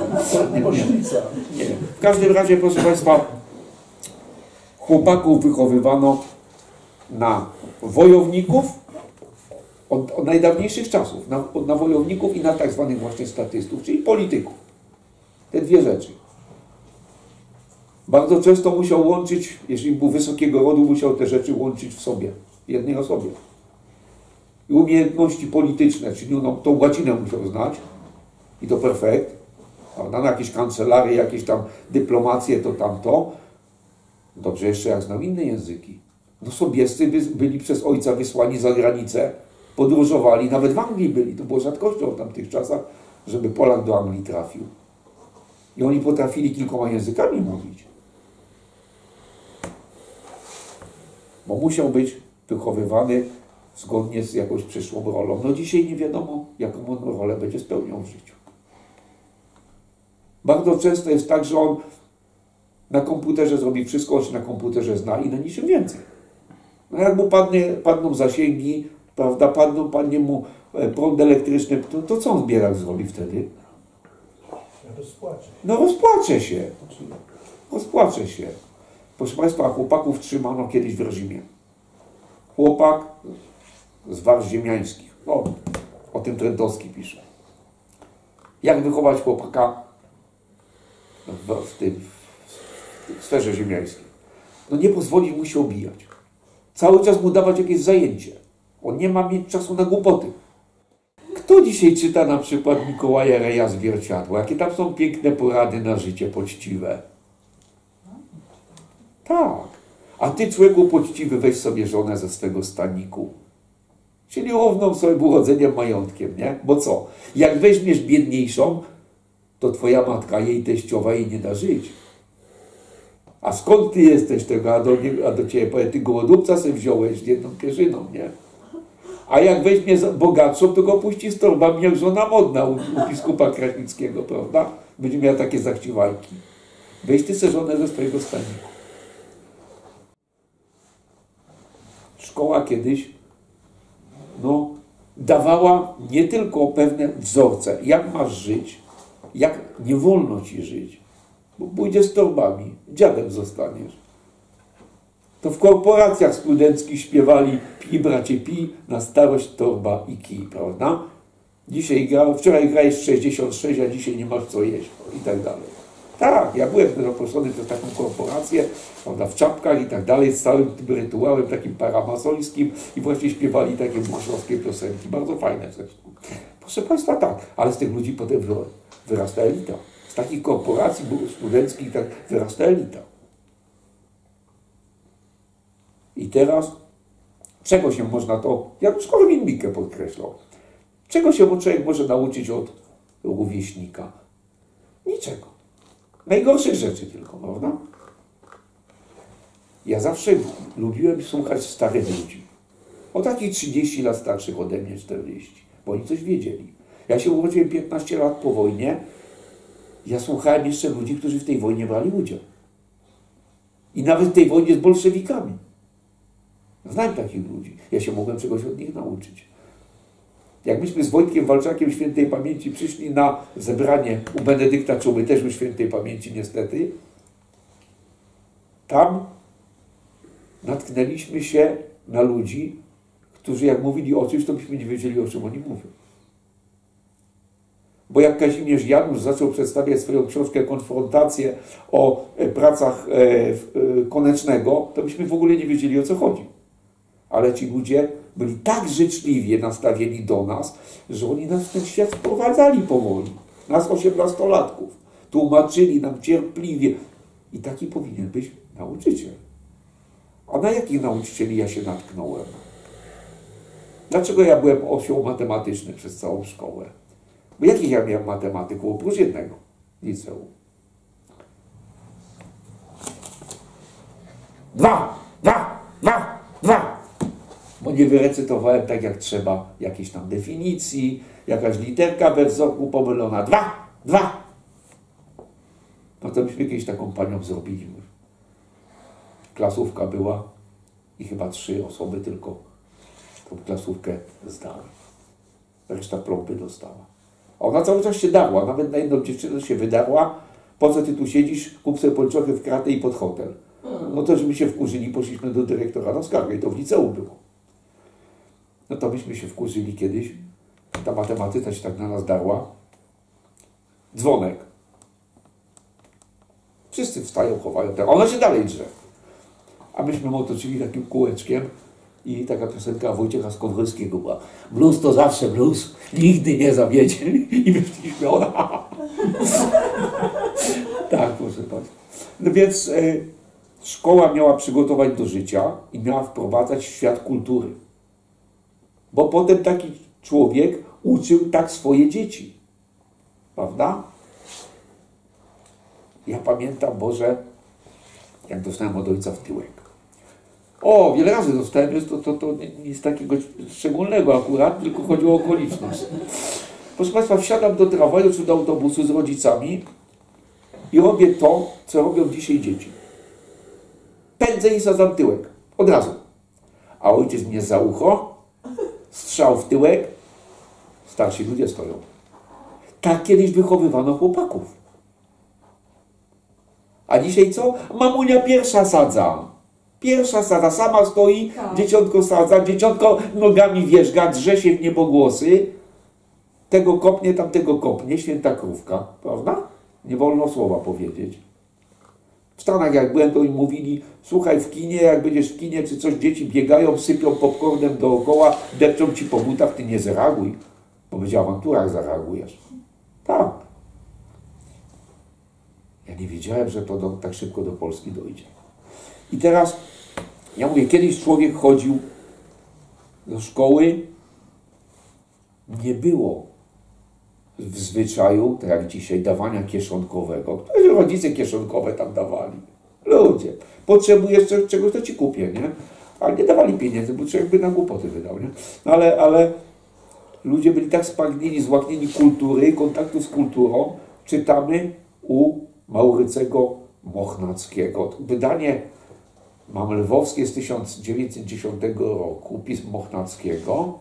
Nie. W każdym razie, proszę Państwa, chłopaków wychowywano na wojowników od najdawniejszych czasów, na wojowników i na tak zwanych właśnie statystów, czyli polityków. Te dwie rzeczy. Bardzo często musiał łączyć, jeżeli był wysokiego rodu, musiał te rzeczy łączyć w sobie, w jednej osobie. I umiejętności polityczne, czyli tą łacinę musiał znać, i to perfekt, prawda? Na jakieś kancelarie, jakieś tam dyplomacje, to tamto. Dobrze jeszcze jak znał inne języki. No sobiescy byli przez ojca wysłani za granicę, podróżowali, nawet w Anglii byli. To było rzadkością w tamtych czasach, żeby Polak do Anglii trafił. I oni potrafili kilkoma językami mówić. Bo musiał być wychowywany zgodnie z jakąś przyszłą rolą. No dzisiaj nie wiadomo, jaką on rolę będzie spełniał w życiu. Bardzo często jest tak, że on na komputerze zrobi wszystko, on się na komputerze zna i na niczym więcej. No jak mu padną zasięgi, prawda, padnie mu prąd elektryczny, to co on zbierak zrobi wtedy? No rozpłacze się. Proszę Państwa, chłopaków trzymano kiedyś w reżimie. Chłopak z warstw ziemiańskich. No, o tym Trentowski pisze. Jak wychować chłopaka w sferze ziemiańskiej? No nie pozwolić mu się obijać. Cały czas mu dawać jakieś zajęcie. On nie ma mieć czasu na głupoty. Kto dzisiaj czyta na przykład Mikołaja Reja Zwierciadła? Jakie tam są piękne porady na życie poczciwe? Tak. A ty, człowieku poczciwy, weź sobie żonę ze swego staniku. Czyli równą sobie urodzeniem, majątkiem, nie? Bo co? Jak weźmiesz biedniejszą, to twoja matka, jej teściowa, jej nie da żyć. A skąd ty jesteś tego? A do ciebie powie, ty gołodupca sobie wziąłeś z jedną pierzyną, nie? A jak weźmie bogatszą, to go puści z torbami, jak żona modna u biskupa Kraśnickiego, prawda? Będzie miała takie zachciwajki. Weź ty se żonę ze swojego staniku. Szkoła kiedyś, no, dawała nie tylko pewne wzorce, jak masz żyć, jak nie wolno ci żyć, bo pójdziesz z torbami, dziadem zostaniesz. To w korporacjach studenckich śpiewali pij bracie pij, na starość torba i kij, prawda? Wczoraj grałeś 66, a dzisiaj nie masz co jeść i tak dalej. Tak, ja byłem zaproszony przez taką korporację, prawda, w czapkach i tak dalej, z całym tym rytuałem takim paramasońskim i właśnie śpiewali takie burszowskie piosenki, bardzo fajne zresztą. Proszę Państwa, tak, ale z tych ludzi potem wyrasta elita. Z takich korporacji studenckich tak wyrasta elita. I teraz, czego się można to, ja bym Korwin-Mikke podkreślał, czego się człowiek może nauczyć od rówieśnika? Niczego. Najgorszych rzeczy tylko, prawda? Ja zawsze lubiłem słuchać starych ludzi. O takich 30 lat starszych ode mnie, 40, bo oni coś wiedzieli. Ja się urodziłem 15 lat po wojnie, ja słuchałem jeszcze ludzi, którzy w tej wojnie brali udział. I nawet w tej wojnie z bolszewikami. Znałem takich ludzi. Ja się mogłem czegoś od nich nauczyć. Jak myśmy z Wojtkiem Walczakiem świętej pamięci przyszli na zebranie u Benedykta Czumy, też u świętej pamięci niestety, tam natknęliśmy się na ludzi, którzy jak mówili o czymś, to byśmy nie wiedzieli, o czym oni mówią. Bo jak Kazimierz Janusz zaczął przedstawiać swoją książkę Konfrontację o pracach Konecznego, to byśmy w ogóle nie wiedzieli, o co chodzi. Ale ci ludzie byli tak życzliwie nastawieni do nas, że oni nas w ten świat wprowadzali powoli. Nas 18-latków. Tłumaczyli nam cierpliwie. I taki powinien być nauczyciel. A na jakich nauczycieli ja się natknąłem? Dlaczego ja byłem osioł matematyczny przez całą szkołę? Bo jakich ja miałem matematyków? Oprócz jednego liceum. 2, 2, 2, 2. Bo nie wyrecytowałem tak jak trzeba jakiejś tam definicji, jakaś literka we wzorku pomylona. 2, 2. No to byśmy kiedyś taką panią zrobili. Klasówka była i chyba 3 osoby tylko tą klasówkę zdały. Reszta plomby dostała. A ona cały czas się darła. Nawet na jedną dziewczynę się wydarła. Po co ty tu siedzisz? Kup sobie pończochy w kratę i pod hotel. No to, żeby się wkurzyli, poszliśmy do dyrektora na skargę i to w liceum było. No to myśmy się wkurzyli kiedyś. Ta matematyka się tak na nas darła. Dzwonek. Wszyscy wstają, chowają. A ona się dalej drze. A myśmy motoczyli takim kółeczkiem i taka piosenka Wojciecha Skowrońskiego była. Blues to zawsze blues, nigdy nie zawiedzie. I myśleliśmy, ona. Tak, proszę Państwa. No więc szkoła miała przygotować do życia i miała wprowadzać w świat kultury. Bo potem taki człowiek uczył tak swoje dzieci. Prawda? Ja pamiętam, Boże, jak dostałem od ojca w tyłek. O, wiele razy dostałem, więc to nic takiego szczególnego akurat, tylko chodziło o okoliczność. Proszę Państwa, wsiadam do tramwaju czy do autobusu z rodzicami i robię to, co robią dzisiaj dzieci. Pędzę i sadzam tyłek. Od razu. A ojciec mnie za ucho, strzał w tyłek, starsi ludzie stoją. Tak kiedyś wychowywano chłopaków. A dzisiaj co? Mamunia pierwsza sadza. Pierwsza sadza, sama stoi, tak. Dzieciątko sadza, dzieciątko nogami wierzga, drze się w niebogłosy. Tego kopnie, tamtego kopnie, święta krówka, prawda? Nie wolno słowa powiedzieć. W Stanach jak byłem, to im mówili, słuchaj, w kinie, jak będziesz w kinie, czy coś, dzieci biegają, sypią popcornem dookoła, depczą ci po butach, ty nie zareaguj, bo będzie awantura, jak zareagujesz. Tak. Ja nie wiedziałem, że to tak szybko do Polski dojdzie. I teraz, ja mówię, kiedyś człowiek chodził do szkoły, nie było w zwyczaju, tak jak dzisiaj, dawania kieszonkowego. Którzy rodzice kieszonkowe tam dawali. Ludzie, potrzebujesz czegoś, to ci kupię, nie? Ale nie dawali pieniędzy, bo człowiek by na głupoty wydał, nie? No ale ludzie byli tak spragnieni, złaknieni kultury, kontaktu z kulturą. Czytamy u Maurycego Mochnackiego. Wydanie mam lwowskie z 1910 roku, pism Mochnackiego.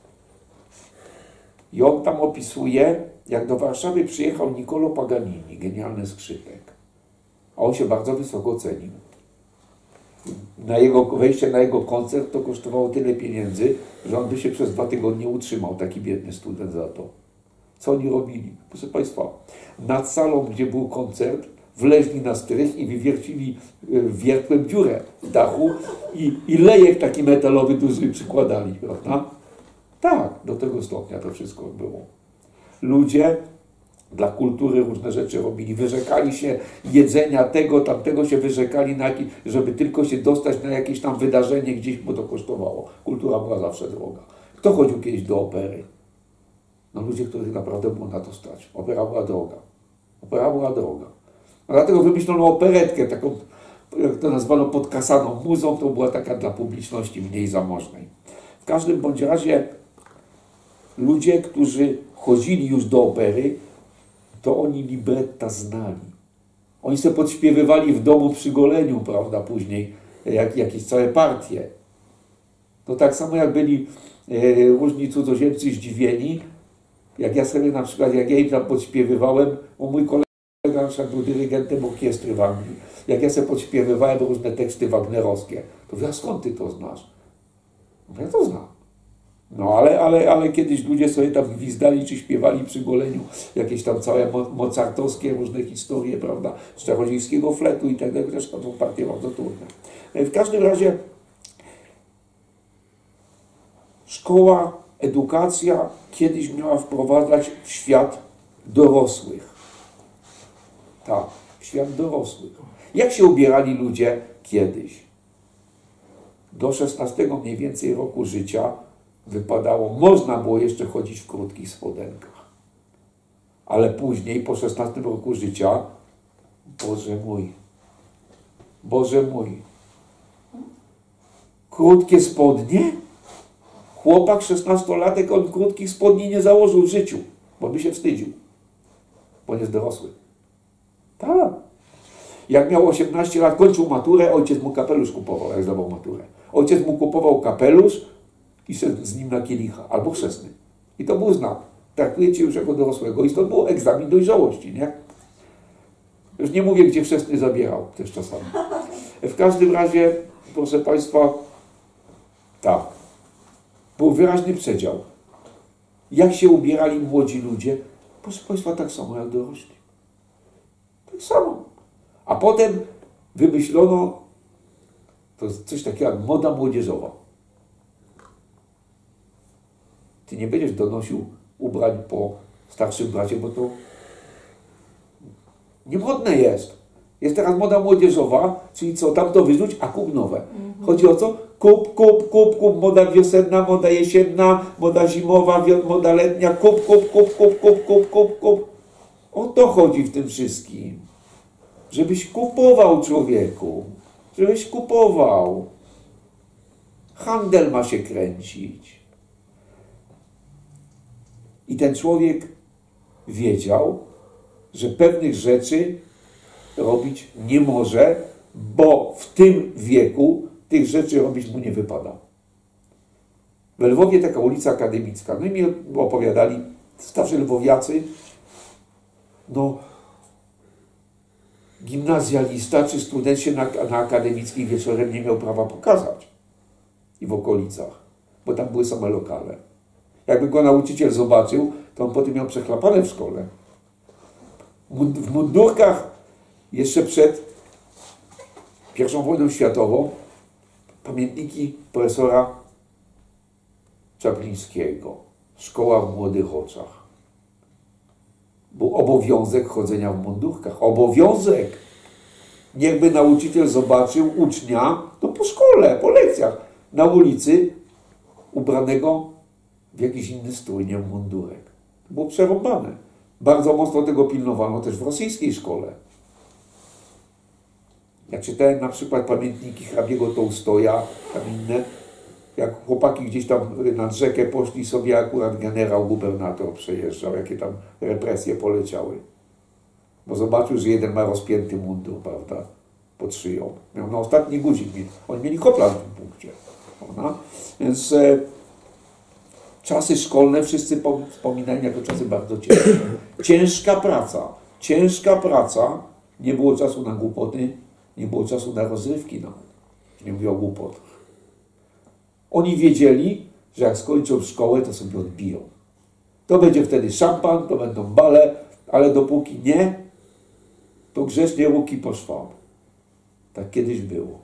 I on tam opisuje, jak do Warszawy przyjechał Niccolo Paganini, genialny skrzypek. A on się bardzo wysoko cenił. Wejście na jego koncert to kosztowało tyle pieniędzy, że on by się przez 2 tygodnie utrzymał, taki biedny student za to. Co oni robili? Proszę Państwa, nad salą, gdzie był koncert, wleźli na strych i wywiercili wiertłem dziurę w dachu i lejek taki metalowy duży przykładali, prawda? Tak, do tego stopnia to wszystko było. Ludzie dla kultury różne rzeczy robili. Wyrzekali się jedzenia tego, tamtego się wyrzekali, żeby tylko się dostać na jakieś tam wydarzenie gdzieś, bo to kosztowało. Kultura była zawsze droga. Kto chodził kiedyś do opery? No ludzie, których naprawdę było na to stać. Opera była droga. Opera była droga. A dlatego wymyślono operetkę, taką, jak to nazwano, podkasaną muzą, to była taka dla publiczności mniej zamożnej. W każdym bądź razie ludzie, którzy chodzili już do opery, to oni libretta znali. Oni sobie podśpiewywali w domu przy goleniu, prawda, później jakieś całe partie. To tak samo jak byli różni cudzoziemcy zdziwieni, jak ja sobie na przykład, jak ja im tam podśpiewywałem, bo mój kolega na przykład był dyrygentem orkiestry w Anglii, jak ja sobie podśpiewywałem różne teksty wagnerowskie, to ja skąd ty to znasz? No ja to znam. No ale kiedyś ludzie sobie tam gwizdali czy śpiewali przy goleniu jakieś tam całe mozartowskie różne historie, prawda, z czarodziejskiego fletu i tak dalej, chociaż to są partie bardzo trudne. W każdym razie szkoła, edukacja kiedyś miała wprowadzać w świat dorosłych. Tak, w świat dorosłych. Jak się ubierali ludzie kiedyś? Do 16 mniej więcej roku życia wypadało, można było jeszcze chodzić w krótkich spodenkach. Ale później, po 16 roku życia, Boże mój, krótkie spodnie? Chłopak 16-latek, on krótkich spodni nie założył w życiu, bo by się wstydził, bo nie jest dorosły. Tak. Jak miał 18 lat, kończył maturę, ojciec mu kapelusz kupował, jak zdawał maturę. Ojciec mu kupował kapelusz i szedł z nim na kielicha, albo chrzestny. I to był znak. Traktuje cię już jako dorosłego. I to był egzamin dojrzałości, nie? Już nie mówię, gdzie chrzestny zabierał też czasami. W każdym razie, proszę Państwa, tak. Był wyraźny przedział. Jak się ubierali młodzi ludzie? Proszę Państwa, tak samo jak dorośli. Tak samo. A potem wymyślono to coś takiego jak moda młodzieżowa. Ty nie będziesz donosił ubrań po starszym bracie, bo to niemodne jest. Jest teraz moda młodzieżowa, czyli co, tam to wyrzuć, a kup nowe. Chodzi o co? Kup, moda wiosenna, moda jesienna, moda zimowa, moda letnia, kup. O to chodzi w tym wszystkim. Żebyś kupował, człowieku. Żebyś kupował. Handel ma się kręcić. I ten człowiek wiedział, że pewnych rzeczy robić nie może, bo w tym wieku tych rzeczy robić mu nie wypada. W Lwowie taka ulica Akademicka. No i mi opowiadali starszy lwowiacy, no gimnazjalista czy student się na Akademickiej wieczorem nie miał prawa pokazać. I w okolicach, bo tam były same lokale. Jakby go nauczyciel zobaczył, to on potem miał przechlapane w szkole. W mundurkach jeszcze przed I wojną światową pamiętniki profesora Czaplińskiego. Szkoła w młodych oczach. Był obowiązek chodzenia w mundurkach. Obowiązek! Niechby nauczyciel zobaczył ucznia, to po szkole, po lekcjach, na ulicy ubranego w jakiś inny strój, nie w mundurek. To było przerąbane. Bardzo mocno tego pilnowano też w rosyjskiej szkole. Ja czytałem na przykład pamiętniki hrabiego Tołstoja, tam inne, jak chłopaki gdzieś tam nad rzekę poszli sobie, akurat generał gubernator przejeżdżał, jakie tam represje poleciały. Bo zobaczył, że jeden ma rozpięty mundur, prawda, pod szyją. Miał na ostatni guzik, oni mieli kopla w tym punkcie. Prawda? Więc czasy szkolne wszyscy wspominają jako czasy bardzo ciężkie. Ciężka praca, nie było czasu na głupoty, nie było czasu na rozrywki nawet. Nie mówię o głupotach. Oni wiedzieli, że jak skończą szkołę, to sobie odbiją. To będzie wtedy szampan, to będą bale, ale dopóki nie, to grzecznie łuki po szwab. Tak kiedyś było.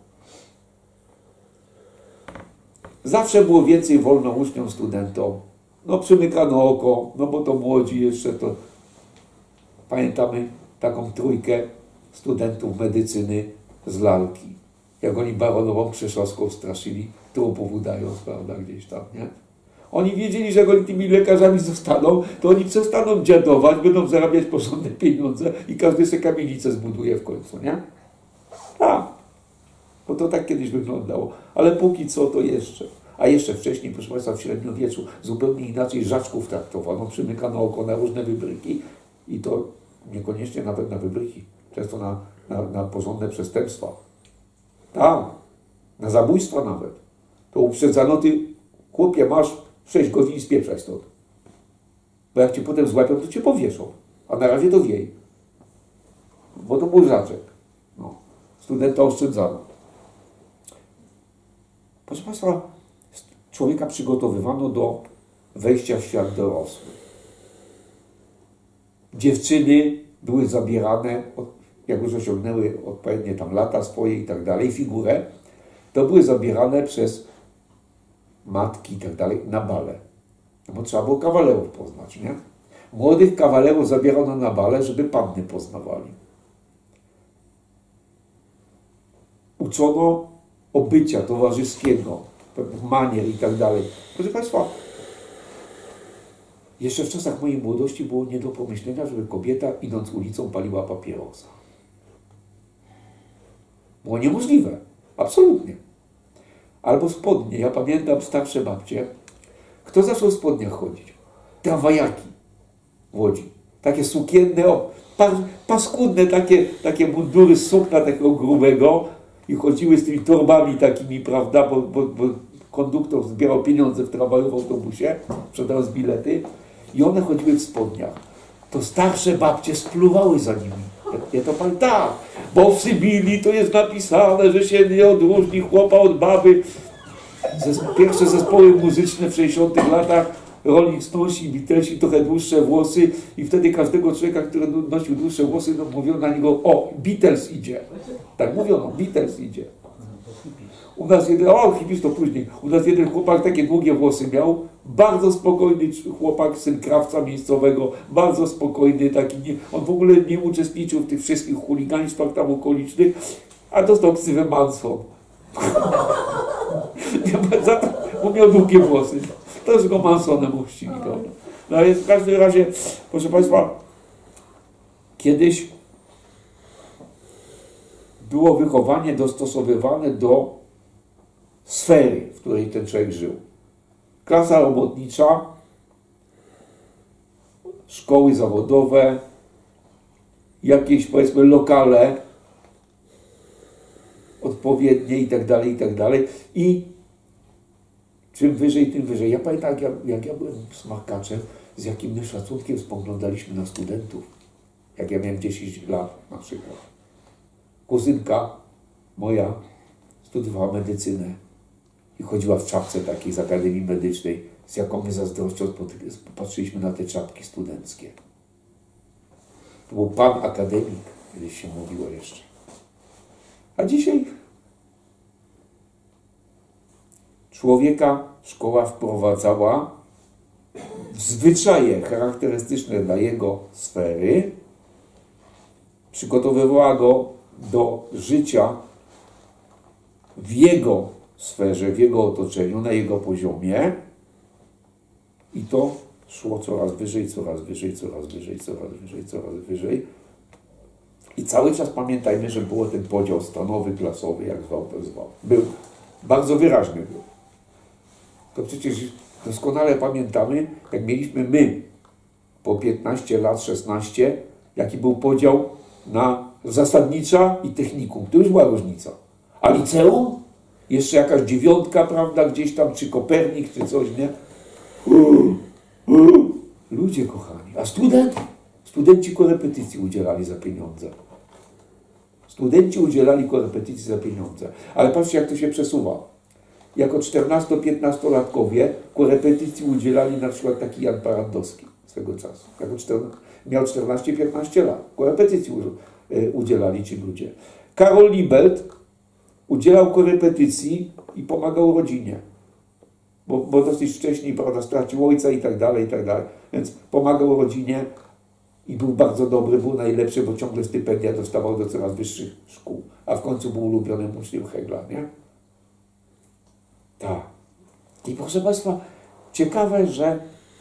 Zawsze było więcej wolno uczniom, studentom. No przymykano oko, no bo to młodzi jeszcze, to pamiętamy taką trójkę studentów medycyny z lalki. Jak oni baronową Krzeszowską straszyli, to opowiadając, prawda, gdzieś tam, nie? Oni wiedzieli, że jak oni tymi lekarzami zostaną, to oni przestaną dziadować, będą zarabiać porządne pieniądze i każdy sobie kamienicę zbuduje w końcu, nie? Tak. Bo to tak kiedyś wyglądało. Ale póki co to jeszcze. A jeszcze wcześniej, proszę Państwa, w średniowieczu zupełnie inaczej żaczków traktowano. Przymykano oko na różne wybryki i to niekoniecznie nawet na wybryki. Często na porządne przestępstwa. Tak. Na zabójstwa nawet. To uprzedzano, ty chłopie, masz 6 godzin i spieprzaj stąd. Bo jak cię potem złapią, to cię powieszą. A na razie to wiej. Bo to był żaczek. No. Studenta oszczędzano. Proszę Państwa, człowieka przygotowywano do wejścia w świat dorosły. Dziewczyny były zabierane, jak już osiągnęły odpowiednie tam lata swoje i tak dalej, figurę, to były zabierane przez matki i tak dalej na bale. No bo trzeba było kawalerów poznać, nie? Młodych kawalerów zabierano na bale, żeby panny poznawali. Uczono obycia towarzyskiego, pewnych manier i tak dalej. Proszę Państwa, jeszcze w czasach mojej młodości było nie do pomyślenia, żeby kobieta idąc ulicą paliła papierosa. Było niemożliwe. Absolutnie. Albo spodnie. Ja pamiętam starsze babcie. Kto zaczął w spodniach chodzić? Tramwajaki w Łodzi. Takie sukienne, paskudne takie mundury z sukna takiego grubego i chodziły z tymi torbami takimi, prawda, bo konduktor zbierał pieniądze w tramwaju, w autobusie, sprzedając bilety i one chodziły w spodniach. To starsze babcie spluwały za nimi. Ja to pamiętam, bo w Sybilii to jest napisane, że się nie odróżni chłopa od baby. Pierwsze zespoły muzyczne w 60 latach, Rolling Stonesi, Beatlesi, trochę dłuższe włosy i wtedy każdego człowieka, który nosił dłuższe włosy, no, mówiono na niego, o, Beatles idzie. Tak mówiono, Beatles idzie. U nas hippies to później, u nas jeden chłopak takie długie włosy miał, bardzo spokojny chłopak, syn krawca miejscowego, bardzo spokojny, taki, on w ogóle nie uczestniczył w tych wszystkich chuligaństwach tam okolicznych, a dostał ksywę Manson. Za to, bo miał długie włosy. To już go Mansonem uścili. No ale w każdym razie, proszę Państwa, kiedyś było wychowanie dostosowywane do sfery, w której ten człowiek żył. Klasa robotnicza, szkoły zawodowe, jakieś powiedzmy lokale odpowiednie i tak dalej. I czym wyżej, tym wyżej. Ja pamiętam, jak ja byłem smarkaczem, z jakim my szacunkiem spoglądaliśmy na studentów. Jak ja miałem 10 lat na przykład. Kuzynka moja studiowała medycynę i chodziła w czapce takiej z Akademii Medycznej, z jaką my zazdrością patrzyliśmy na te czapki studenckie. To był pan akademik, kiedyś się mówiło jeszcze. A dzisiaj człowieka szkoła wprowadzała w zwyczaje charakterystyczne dla jego sfery, przygotowywała go do życia w jego sferze, w jego otoczeniu, na jego poziomie i to szło coraz wyżej, I cały czas pamiętajmy, że było ten podział stanowy, klasowy, jak zwał, to zwał. Był. Bardzo wyraźny był. To przecież doskonale pamiętamy, jak mieliśmy my po 15 lat, 16, jaki był podział na zasadnicza i technikum. To już była różnica. A liceum? Jeszcze jakaś dziewiątka, prawda, gdzieś tam, czy Kopernik, czy coś, nie? Ludzie kochani. A student? Studenci korepetycji udzielali za pieniądze. Studenci udzielali korepetycji za pieniądze. Ale patrzcie, jak to się przesuwa. Jako 14-15-latkowie korepetycji udzielali na przykład taki Jan Parandowski swego czasu. Miał 14-15 lat. Korepetycji udzielali ci ludzie. Karol Libelt udzielał korepetycji i pomagał rodzinie. Bo dosyć wcześniej, prawda, stracił ojca i tak dalej, i tak dalej. Więc pomagał rodzinie i był bardzo dobry, był najlepszy, bo ciągle stypendia dostawał do coraz wyższych szkół. A w końcu był ulubionym uczniem Hegla, nie? Tak. I proszę Państwa, ciekawe, że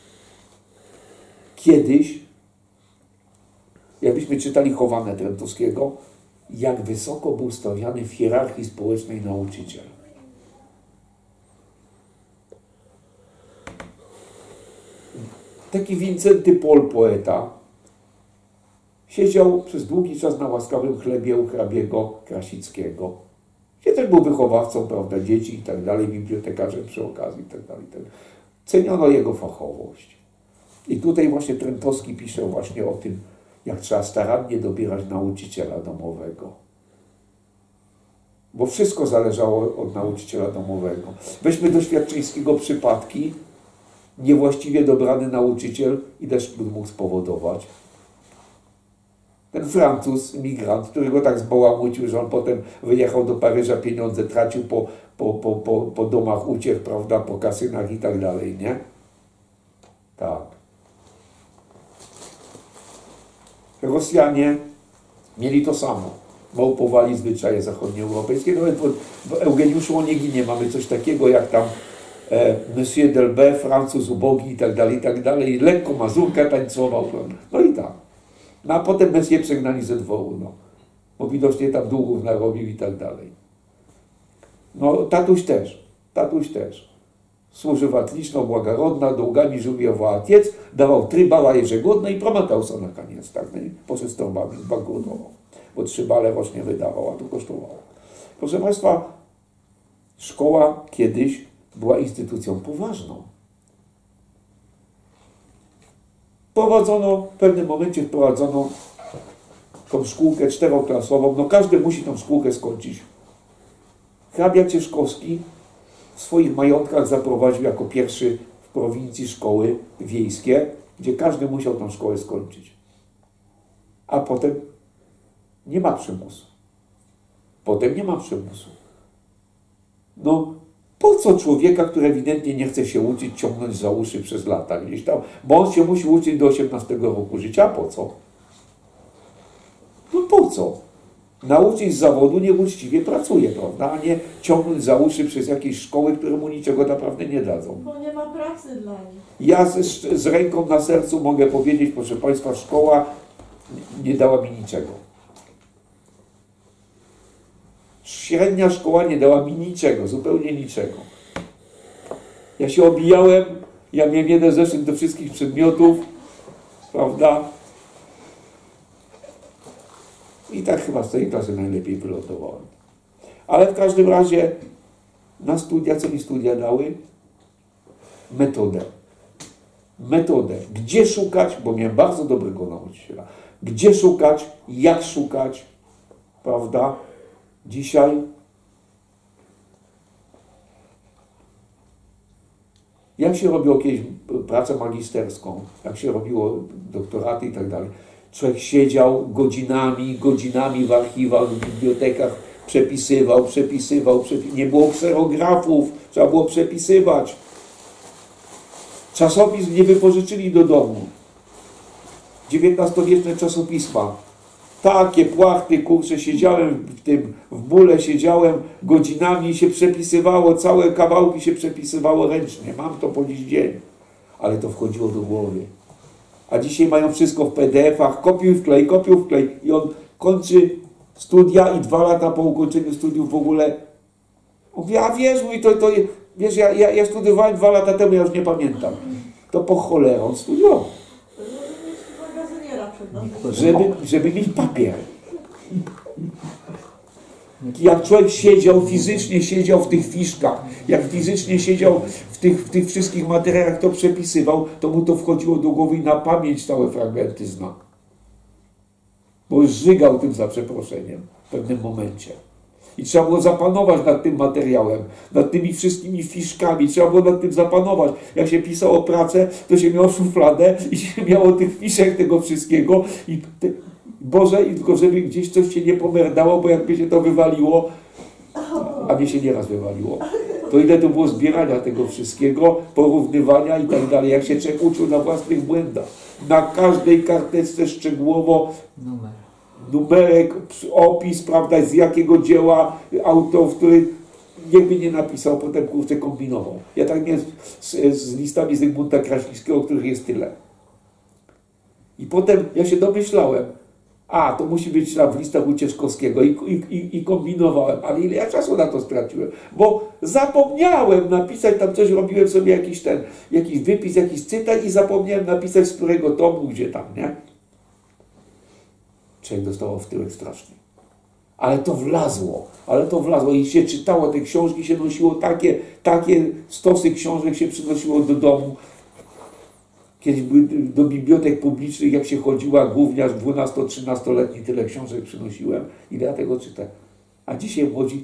kiedyś, jakbyśmy czytali Chowane Trentowskiego, jak wysoko był stawiany w hierarchii społecznej nauczyciel. Taki Wincenty Pol, poeta, siedział przez długi czas na łaskawym chlebie u hrabiego Krasickiego, gdzie też był wychowawcą, prawda, dzieci i tak dalej, bibliotekarzem przy okazji i tak dalej. Ceniono jego fachowość. I tutaj właśnie Trentowski pisze właśnie o tym, jak trzeba starannie dobierać nauczyciela domowego. Bo wszystko zależało od nauczyciela domowego. Weźmy do Świadczyńskiego przypadki. Niewłaściwie dobrany nauczyciel i też mógł spowodować. Ten Francuz, imigrant, którego tak zbałamucił, że on potem wyjechał do Paryża, pieniądze tracił po domach uciech, prawda, po kasynach i tak dalej, nie? Tak. Rosjanie mieli to samo. Małpowali zwyczaje zachodnioeuropejskie. Nawet w Eugeniuszu Onieginie mamy coś takiego, jak tam Monsieur Delbé, Francuz ubogi i tak dalej. Lekko mazurkę tańcował. No i tak. No a potem Monsieur przegnali ze dworu, no. Bo widocznie tam długów narobił i tak dalej. No tatuś też. Służywa liczno, błagorodna, długami żółwiowa ojciec, dawał 3 bala jeżegłodne i promatał sobie na koniec, tak, no i poszedł z torbami, zbankrutował. Bo 3 bale rocznie wydawał, a to kosztowało. Proszę Państwa, szkoła kiedyś była instytucją poważną. W pewnym momencie wprowadzono tą szkółkę 4-klasową. No każdy musi tą szkółkę skończyć. Hrabia Cieszkowski w swoich majątkach zaprowadził jako pierwszy w prowincji szkoły wiejskie, gdzie każdy musiał tą szkołę skończyć. A potem nie ma przymusu. No, po co człowieka, który ewidentnie nie chce się uczyć, ciągnąć za uszy przez lata gdzieś tam? Bo on się musi uczyć do 18 roku życia. A po co? No po co? Nauczyć z zawodu, niech uczciwie pracuje, prawda? A nie ciągnąć za uszy przez jakieś szkoły, które mu niczego naprawdę nie dadzą. Bo nie ma pracy dla nich. Ja z ręką na sercu mogę powiedzieć, proszę Państwa, szkoła nie dała mi niczego. Średnia szkoła nie dała mi niczego, zupełnie niczego. Ja się obijałem, ja miałem jeden zeszyt do wszystkich przedmiotów, prawda? I tak chyba z tej klasy najlepiej wylądowałem. Ale w każdym razie na studia, co mi studia dały? Metodę. Gdzie szukać, bo miałem bardzo dobrego nauczyciela. Gdzie szukać, jak szukać, prawda? Dzisiaj jak się robiło kiedyś pracę magisterską, jak się robiło doktoraty i tak dalej. Człowiek siedział godzinami w archiwach, w bibliotekach, przepisywał. Nie było kserografów, trzeba było przepisywać. Czasopism nie wypożyczyli do domu. XIX-wieczne czasopisma. Takie płachty, kurczę, siedziałem w bóle siedziałem, godzinami się przepisywało, całe kawałki się przepisywało ręcznie. Mam to po dziś dzień. Ale to wchodziło do głowy. A dzisiaj mają wszystko w PDF-ach, kopiuj, wklej. I on kończy studia i 2 lata po ukończeniu studiów w ogóle mówię, a wiesz, mój, wiesz, ja studiowałem 2 lata temu, ja już nie pamiętam. To po cholerę on studiował. Magazyniera przed nami. Żeby mieć papier. Jak człowiek siedział, fizycznie siedział w tych fiszkach, jak fizycznie siedział w tych wszystkich materiałach, to przepisywał, to mu to wchodziło do głowy i na pamięć całe fragmenty zna. Bo już żygał tym za przeproszeniem w pewnym momencie. I trzeba było zapanować nad tym materiałem, nad tymi wszystkimi fiszkami, trzeba było nad tym zapanować. Jak się pisało pracę, to się miało szufladę i się miało tych fiszek tego wszystkiego i Boże, i tylko żeby gdzieś coś się nie pomerdało, bo jakby się to wywaliło, a mnie się nieraz wywaliło, to ile to było zbierania tego wszystkiego, porównywania i tak dalej, jak się człowiek uczył na własnych błędach. Na każdej karteczce szczegółowo numerek, opis, prawda, z jakiego dzieła autor, który niechby nie napisał, potem kurczę kombinował. Ja tak miałem z listami Zygmunta Kraśnickiego, których jest tyle. I potem ja się domyślałem, to musi być tam w listach Ucieczkowskiego i kombinowałem, ale ile ja czasu na to straciłem, bo zapomniałem napisać tam coś, robiłem sobie jakiś wypis, jakiś cytat i zapomniałem napisać z którego tomu, gdzie tam, nie? Człowiek dostawał w tyłek strasznie. Ale to wlazło i się czytało te książki, się nosiło takie stosy książek się przynosiło do domu. Kiedyś do bibliotek publicznych, jak się chodziła, gówniarz 12-13-letni, tyle książek przynosiłem. Ile ja tego czytam. A dzisiaj młodzi,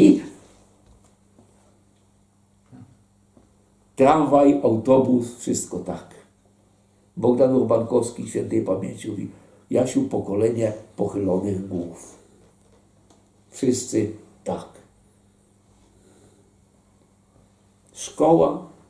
tramwaj, autobus, wszystko tak. Bogdan Urbankowski, świętej pamięci, mówi, Jasiu, pokolenie pochylonych głów. Wszyscy tak. Szkoła.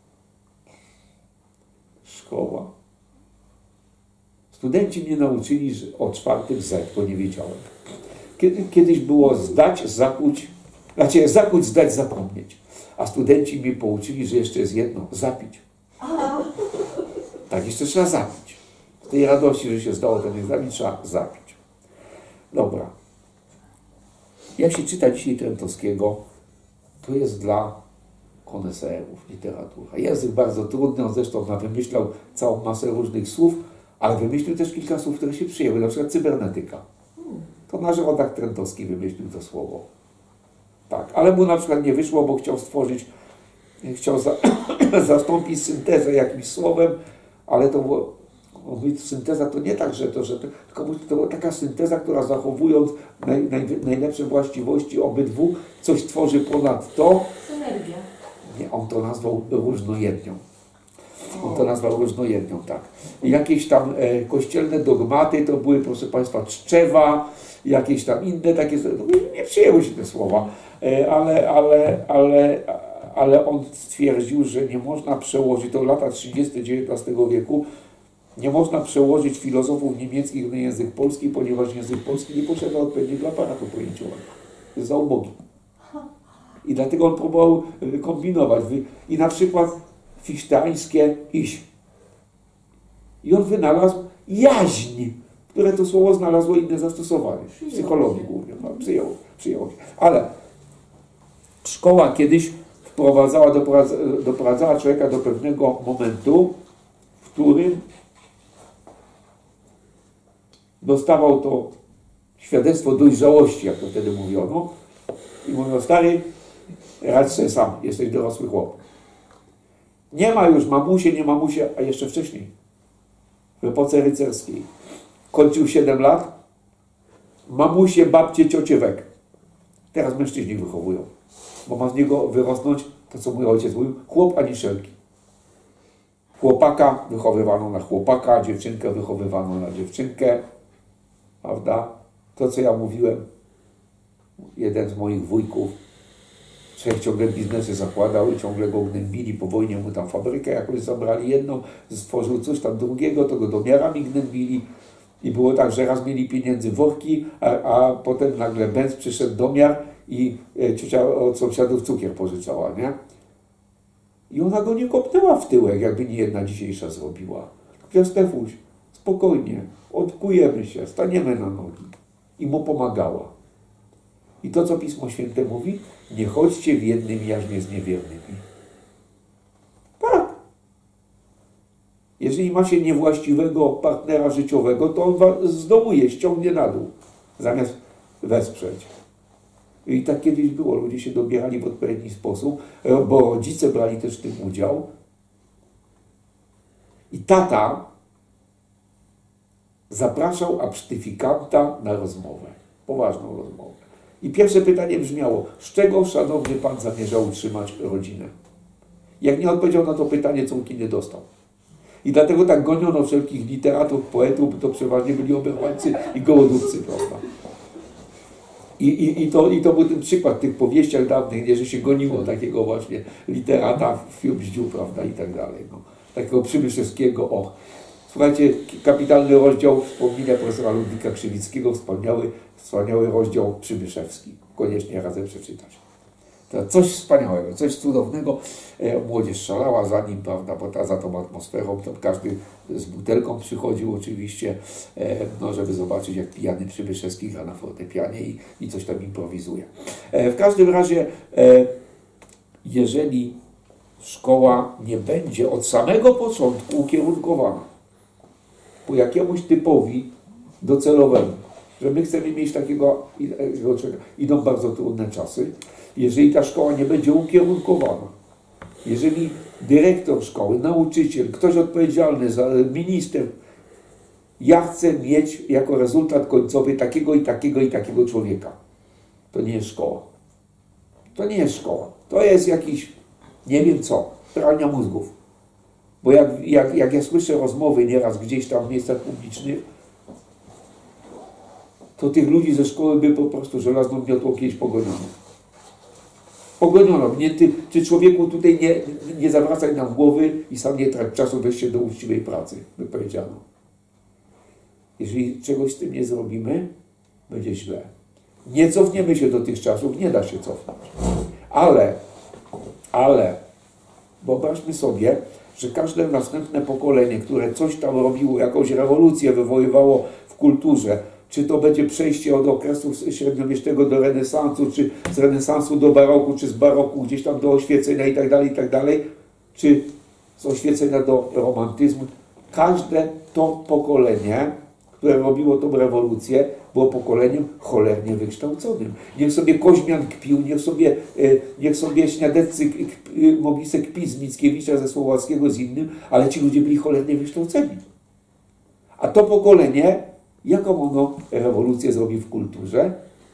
Studenci mnie nauczyli, że o 4 Z, bo nie wiedziałem. Kiedyś było zdać, zakuć, zakuć, zdać, zapomnieć. A studenci mnie pouczyli, że jeszcze jest jedno, zapić. Tak, jeszcze trzeba zapić. Z tej radości, że się zdało ten egzamin, trzeba zapić. Dobra. Jak się czyta dzisiaj Trentowskiego, to jest dla koneserów literatura. Język bardzo trudny, on zresztą wymyślał całą masę różnych słów, ale wymyślił też kilka słów, które się przyjęły, na przykład cybernetyka. To nasz rodak Trentowski wymyślił to słowo. Tak, ale mu na przykład nie wyszło, bo chciał zastąpić syntezę jakimś słowem, ale to było, synteza to nie tak, tylko to była taka synteza, która zachowując najlepsze właściwości obydwu, coś tworzy ponad to. Synergia. Nie, on to nazwał różnojednią. Tak. I jakieś tam kościelne dogmaty to były, proszę Państwa, czczewa, jakieś tam inne takie, nie przyjęły się te słowa, ale on stwierdził, że nie można przełożyć, to lata 30. XIX wieku, nie można przełożyć filozofów niemieckich na język polski, ponieważ język polski nie posiada odpowiedniego aparatu pojęciowego. Jest za ubogi. I dlatego on próbował kombinować. I na przykład fichtańskie iś. I on wynalazł jaźń, które to słowo znalazło inne zastosowanie. W psychologii głównie. No, przyjęło się. Ale szkoła kiedyś doprowadzała człowieka do pewnego momentu, w którym dostawał to świadectwo dojrzałości, jak to wtedy mówiono. I mówią, stary, radź sobie sam, jesteś dorosły chłop. Nie ma już mamusie, nie mamusie, a jeszcze wcześniej, w epoce rycerskiej. Kończył 7 lat, mamusie, babcie, ciocie wek. Teraz mężczyźni wychowują, bo ma z niego wyrosnąć, to co mój ojciec mówił, chłop ani szelki. Chłopaka wychowywano na chłopaka, dziewczynkę wychowywano na dziewczynkę, prawda? To, co ja mówiłem, jeden z moich wujków, człowiek ciągle biznesy zakładał i ciągle go gnębili, po wojnie mu tam fabrykę jakoś zabrali jedną, stworzył coś tam drugiego, to go domiarami gnębili i było tak, że raz mieli pieniędzy worki, a potem nagle Benz przyszedł domiar i ciocia od sąsiadów cukier pożyczała, nie? I ona go nie kopnęła w tyłek, jakby nie jedna dzisiejsza zrobiła. Stefuś, spokojnie, odkujemy się, staniemy na nogi. i mu pomagała. I to, co Pismo Święte mówi, nie chodźcie w jednym jaźmie z niewiernymi. Tak. Jeżeli macie niewłaściwego partnera życiowego, to on was zdołuje, ściągnie na dół, zamiast wesprzeć. I tak kiedyś było, ludzie się dobierali w odpowiedni sposób, bo rodzice brali też w tym udział. I tata zapraszał absztyfikanta na rozmowę, poważną rozmowę. I pierwsze pytanie brzmiało, z czego, szanowny pan, zamierza utrzymać rodzinę? Jak nie odpowiedział na to pytanie, córki nie dostał. I dlatego tak goniono wszelkich literatów, poetów, to przeważnie byli oberwańcy i gołodupcy, prawda? I to był ten przykład w tych powieściach dawnych, gdzie że się goniło takiego właśnie literata w Fiubździu, prawda, i tak dalej. No. Takiego Przybyszewskiego, Słuchajcie, kapitalny rozdział wspomnienia profesora Ludwika Krzywickiego, wspaniały rozdział Przybyszewski. Koniecznie razem przeczytać. To coś wspaniałego, coś cudownego. Młodzież szalała za nim, prawda, bo za tą atmosferą, to każdy z butelką przychodził oczywiście, żeby zobaczyć, jak pijany Przybyszewski gra na fortepianie i coś tam improwizuje. W każdym razie, jeżeli szkoła nie będzie od samego początku ukierunkowana ku jakiemuś typowi docelowemu, że my chcemy mieć takiego, idą bardzo trudne czasy, jeżeli ta szkoła nie będzie ukierunkowana, jeżeli dyrektor szkoły, nauczyciel, ktoś odpowiedzialny za minister, ja chcę mieć jako rezultat końcowy takiego i takiego i takiego człowieka. To nie jest szkoła. To nie jest szkoła. To jest jakiś, nie wiem co, pralnia mózgów. Bo jak ja słyszę rozmowy nieraz gdzieś tam w miejscach publicznych, to tych ludzi ze szkoły by po prostu żelazną miotłą kiedyś pogoniono. Pogoniono mnie, ty człowieku tutaj nie zawracaj nam głowy i sam nie trać czasu, weź się do uczciwej pracy, by powiedziano. Jeżeli czegoś z tym nie zrobimy, będzie źle. Nie cofniemy się do tych czasów, nie da się cofnąć. Ale wyobraźmy sobie, że każde następne pokolenie, które coś tam robiło, jakąś rewolucję wywoływało w kulturze, czy to będzie przejście od okresu średniowiecznego do renesansu, czy z renesansu do baroku, czy z baroku gdzieś tam do oświecenia i tak dalej, czy z oświecenia do romantyzmu. Każde to pokolenie, które robiło tą rewolucję, było pokoleniem cholernie wykształconym. Niech sobie Koźmian kpił, niech sobie śniadeccy mogli se kpić z Mickiewicza, ze Słowackiego, z innym, ale ci ludzie byli cholernie wykształceni. A to pokolenie, jaką ono rewolucję zrobi w kulturze?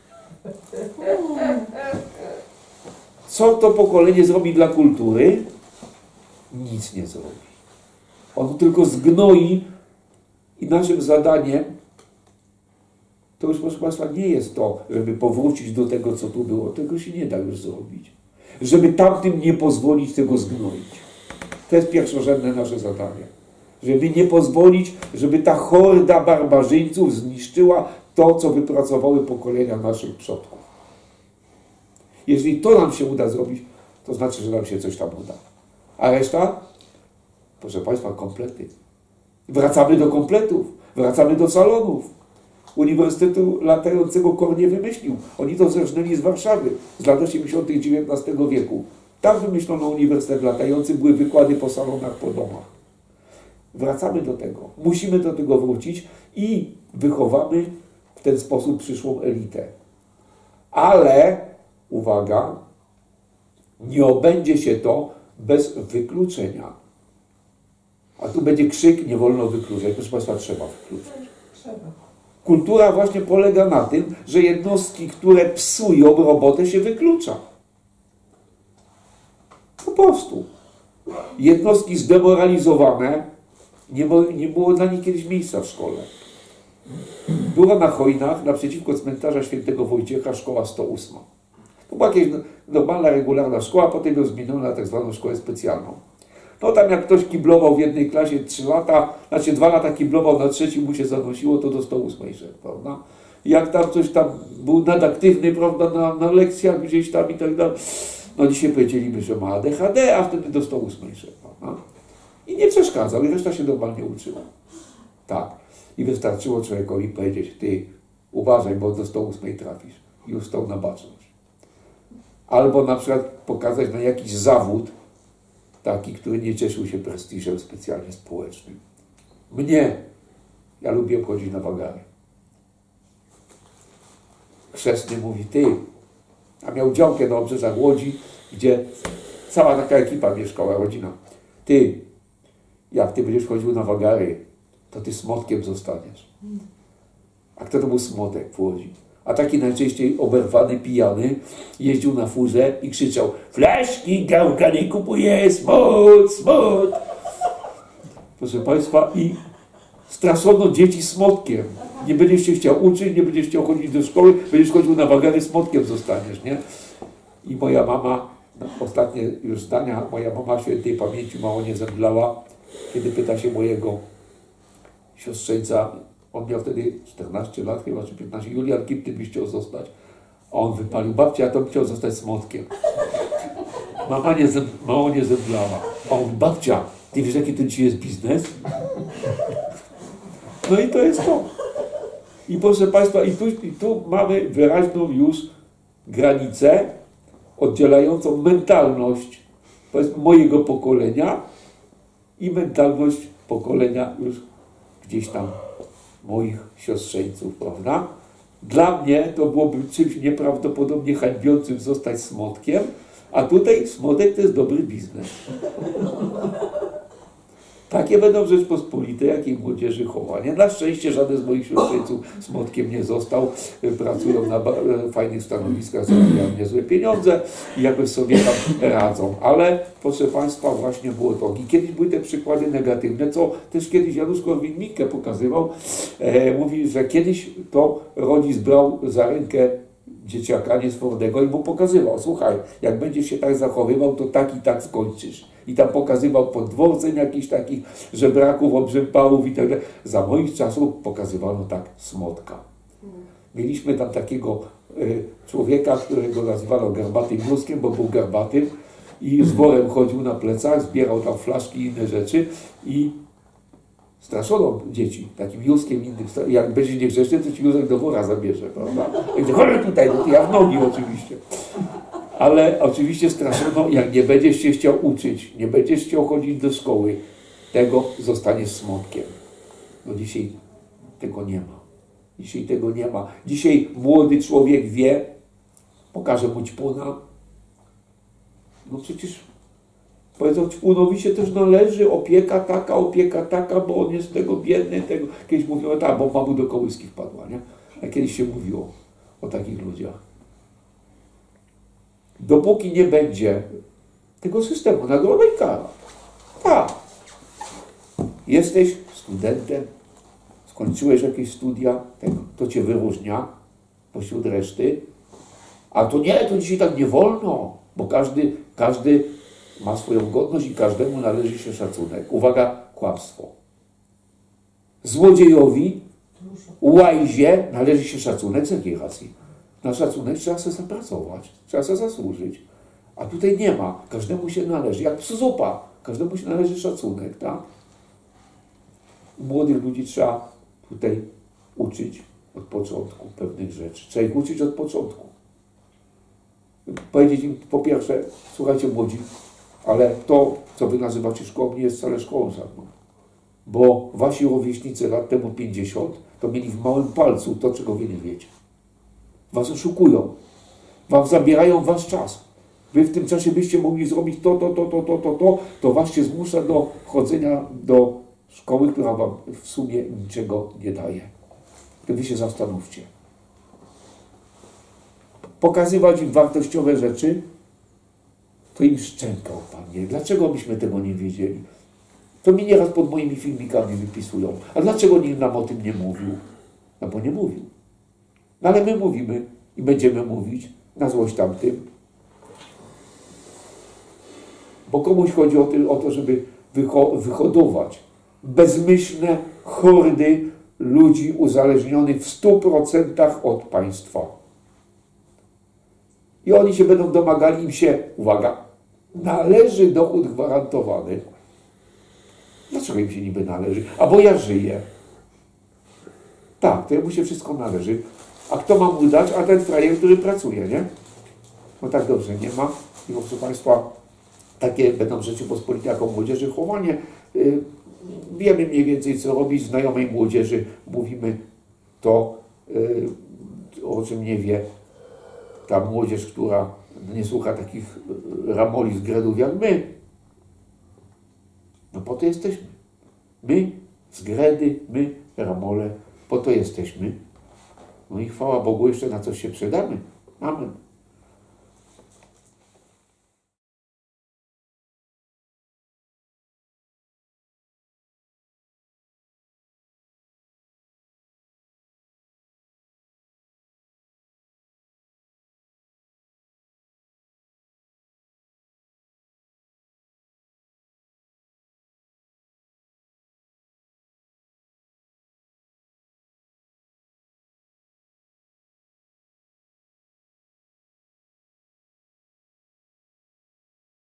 Co to pokolenie zrobi dla kultury? Nic nie zrobi. Ono tylko zgnoi i naszym zadaniem to już, proszę Państwa, nie jest to, żeby powrócić do tego, co tu było. Tego się nie da już zrobić. Żeby tamtym nie pozwolić tego zgnoić. To jest pierwszorzędne nasze zadanie. Żeby nie pozwolić, żeby ta horda barbarzyńców zniszczyła to, co wypracowały pokolenia naszych przodków. Jeżeli to nam się uda zrobić, to znaczy, że nam się coś tam uda. A reszta? Proszę Państwa, komplety. Wracamy do kompletów, wracamy do salonów. Uniwersytetu latającego KOR nie wymyślił. Oni to zerżnęli z Warszawy, z lat 80. XIX wieku. Tam wymyślono uniwersytet latający, były wykłady po salonach, po domach. Wracamy do tego. Musimy do tego wrócić i wychowamy w ten sposób przyszłą elitę. Ale, uwaga, nie obędzie się to bez wykluczenia. A tu będzie krzyk, nie wolno wykluczać. Proszę Państwa, trzeba wykluczać. Kultura właśnie polega na tym, że jednostki, które psują robotę, się wyklucza. Po prostu. Jednostki zdemoralizowane, nie było dla nich kiedyś miejsca w szkole. Była na Chojnach, naprzeciwko cmentarza Świętego Wojciecha, szkoła 108. To była jakaś normalna, regularna szkoła, potem ją zmieniono na tak zwaną szkołę specjalną. No tam jak ktoś kiblował w jednej klasie 3 lata, znaczy 2 lata kiblował, na trzecim mu się zanosiło, to do 108 szedł, prawda? Jak tam coś tam był nadaktywny, prawda, na lekcjach gdzieś tam i tak dalej. No dzisiaj powiedzieliby, że ma ADHD, a wtedy do 108 szedł, prawda? I nie przeszkadzał, i reszta się normalnie uczyła. Tak. I wystarczyło człowiekowi powiedzieć, ty, Uważaj, bo do 108 trafisz. Już stał na baczność. Albo na przykład pokazać na jakiś zawód, taki, który nie cieszył się prestiżem specjalnie społecznym. Ja lubię chodzić na wagary. Chrzestny mówi, ty, a miał działkę na obrzeżach Łodzi, gdzie cała taka ekipa mieszkała, rodzina. Ty, jak ty będziesz chodził na wagary, to ty smotkiem zostaniesz. A kto to był smotek w Łodzi? A taki najczęściej oberwany, pijany, jeździł na furze i krzyczał: flaszki, gałka nie kupuje, smut, smut. Proszę Państwa, i straszono dzieci smotkiem. Nie będziesz się chciał uczyć, nie będziesz chciał chodzić do szkoły, będziesz chodził na wagary, smotkiem zostaniesz, nie? I moja mama, ostatnie już zdania, moja mama świętej pamięci mało nie zemdlała, kiedy pyta się mojego siostrzeńca, on miał wtedy 14 lat chyba, czy 15, Julian, kim ty byś chciał zostać? A on wypalił: babcia, ja to bym chciał zostać smotkiem. Mało nie zemdlała. A on: babcia, ty wiesz, jaki to dzisiaj jest biznes? No i to jest to. I proszę Państwa, i tu mamy wyraźną już granicę oddzielającą mentalność, powiedzmy, mojego pokolenia i mentalność pokolenia już gdzieś tam moich siostrzeńców, prawda? Dla mnie to byłoby czymś nieprawdopodobnie hańbiącym zostać smotkiem, a tutaj smotek to jest dobry biznes. Takie będą Rzeczpospolite, jak i młodzieży chowanie. Na szczęście żaden z moich siostrzeńców smotkiem nie został. Pracują na fajnych stanowiskach, zarabiają niezłe pieniądze i jakoś sobie tam radzą. Ale proszę Państwa, właśnie było to. I kiedyś były te przykłady negatywne, co też kiedyś Janusz Korwin-Mikke pokazywał. Mówi, że kiedyś to rodzic brał za rękę dzieciaka niesfornego i mu pokazywał: słuchaj, jak będziesz się tak zachowywał, to tak i tak skończysz. I tam pokazywał pod dworcem jakichś takich żebraków, obrzępałów i tak dalej. Za moich czasów pokazywano tak smotka. Mieliśmy tam takiego człowieka, którego nazywano garbatym Józkiem, bo był garbatym i z worem chodził na plecach, zbierał tam flaszki i inne rzeczy i straszono dzieci takim Józkiem innym. Jak będzie niegrzeczny, to ci Józek do wora zabierze, prawda? I chodź tutaj, no to ja w nogi oczywiście. Ale oczywiście straszono: jak nie będziesz się chciał uczyć, nie będziesz chciał chodzić do szkoły, tego zostaniesz smutkiem. No dzisiaj tego nie ma. Dzisiaj tego nie ma. Dzisiaj młody człowiek wie, pokaże mu ćpuna. No przecież powiedzą, ćpunowi się też należy opieka taka, bo on jest tego biedny, tego. Kiedyś mówiono tak, bo mamu do kołyski wpadła, nie? A kiedyś się mówiło o takich ludziach. Dopóki nie będzie tego systemu, nagroda i kara. Tak. Jesteś studentem, skończyłeś jakieś studia, to cię wyróżnia pośród reszty, a to nie, to dzisiaj tak nie wolno, bo każdy ma swoją godność i każdemu należy się szacunek. Uwaga, kłamstwo. Złodziejowi, łajzie należy się szacunek. Z jakiej racji? Na szacunek trzeba sobie zapracować, trzeba sobie zasłużyć. A tutaj nie ma. Każdemu się należy. Jak psu zupa. Każdemu się należy szacunek, tak? Młodych ludzi trzeba tutaj uczyć od początku pewnych rzeczy. Trzeba ich uczyć od początku. Powiedzieć im po pierwsze: słuchajcie młodzi, ale to, co wy nazywacie szkołą, nie jest wcale szkołą żadną. Bo wasi rówieśnicy lat temu 50, to mieli w małym palcu to, czego wy nie wiecie. Was oszukują. Wam zabierają wasz czas. Wy w tym czasie byście mogli zrobić to was się zmusza do chodzenia do szkoły, która wam w sumie niczego nie daje. To wy się zastanówcie. Pokazywać im wartościowe rzeczy, to im szczęka opadnie. Dlaczego myśmy tego nie wiedzieli? To mi nieraz pod moimi filmikami wypisują. A dlaczego nikt nam o tym nie mówił? No bo nie mówił. No ale my mówimy i będziemy mówić na złość tamtym. Bo komuś chodzi o to, żeby wyhodować bezmyślne hordy ludzi uzależnionych w 100% od państwa. I oni się będą domagali, im się, uwaga, należy dochód gwarantowany. Dlaczego im się niby należy? A bo ja żyję. Tak, to jemu się wszystko należy. A kto ma mu dać? A ten frajer, który pracuje, nie? No tak dobrze nie ma. I proszę Państwa, takie będą Rzeczypospolite jako młodzieży chowanie. Wiemy mniej więcej, co robić. Znajomej młodzieży mówimy to, o czym nie wie ta młodzież, która nie słucha takich ramoli z gredów jak my. No po to jesteśmy. My, zgredy, my, ramole, po to jesteśmy. No i chwała Bogu, jeszcze na coś się przydamy. Amen.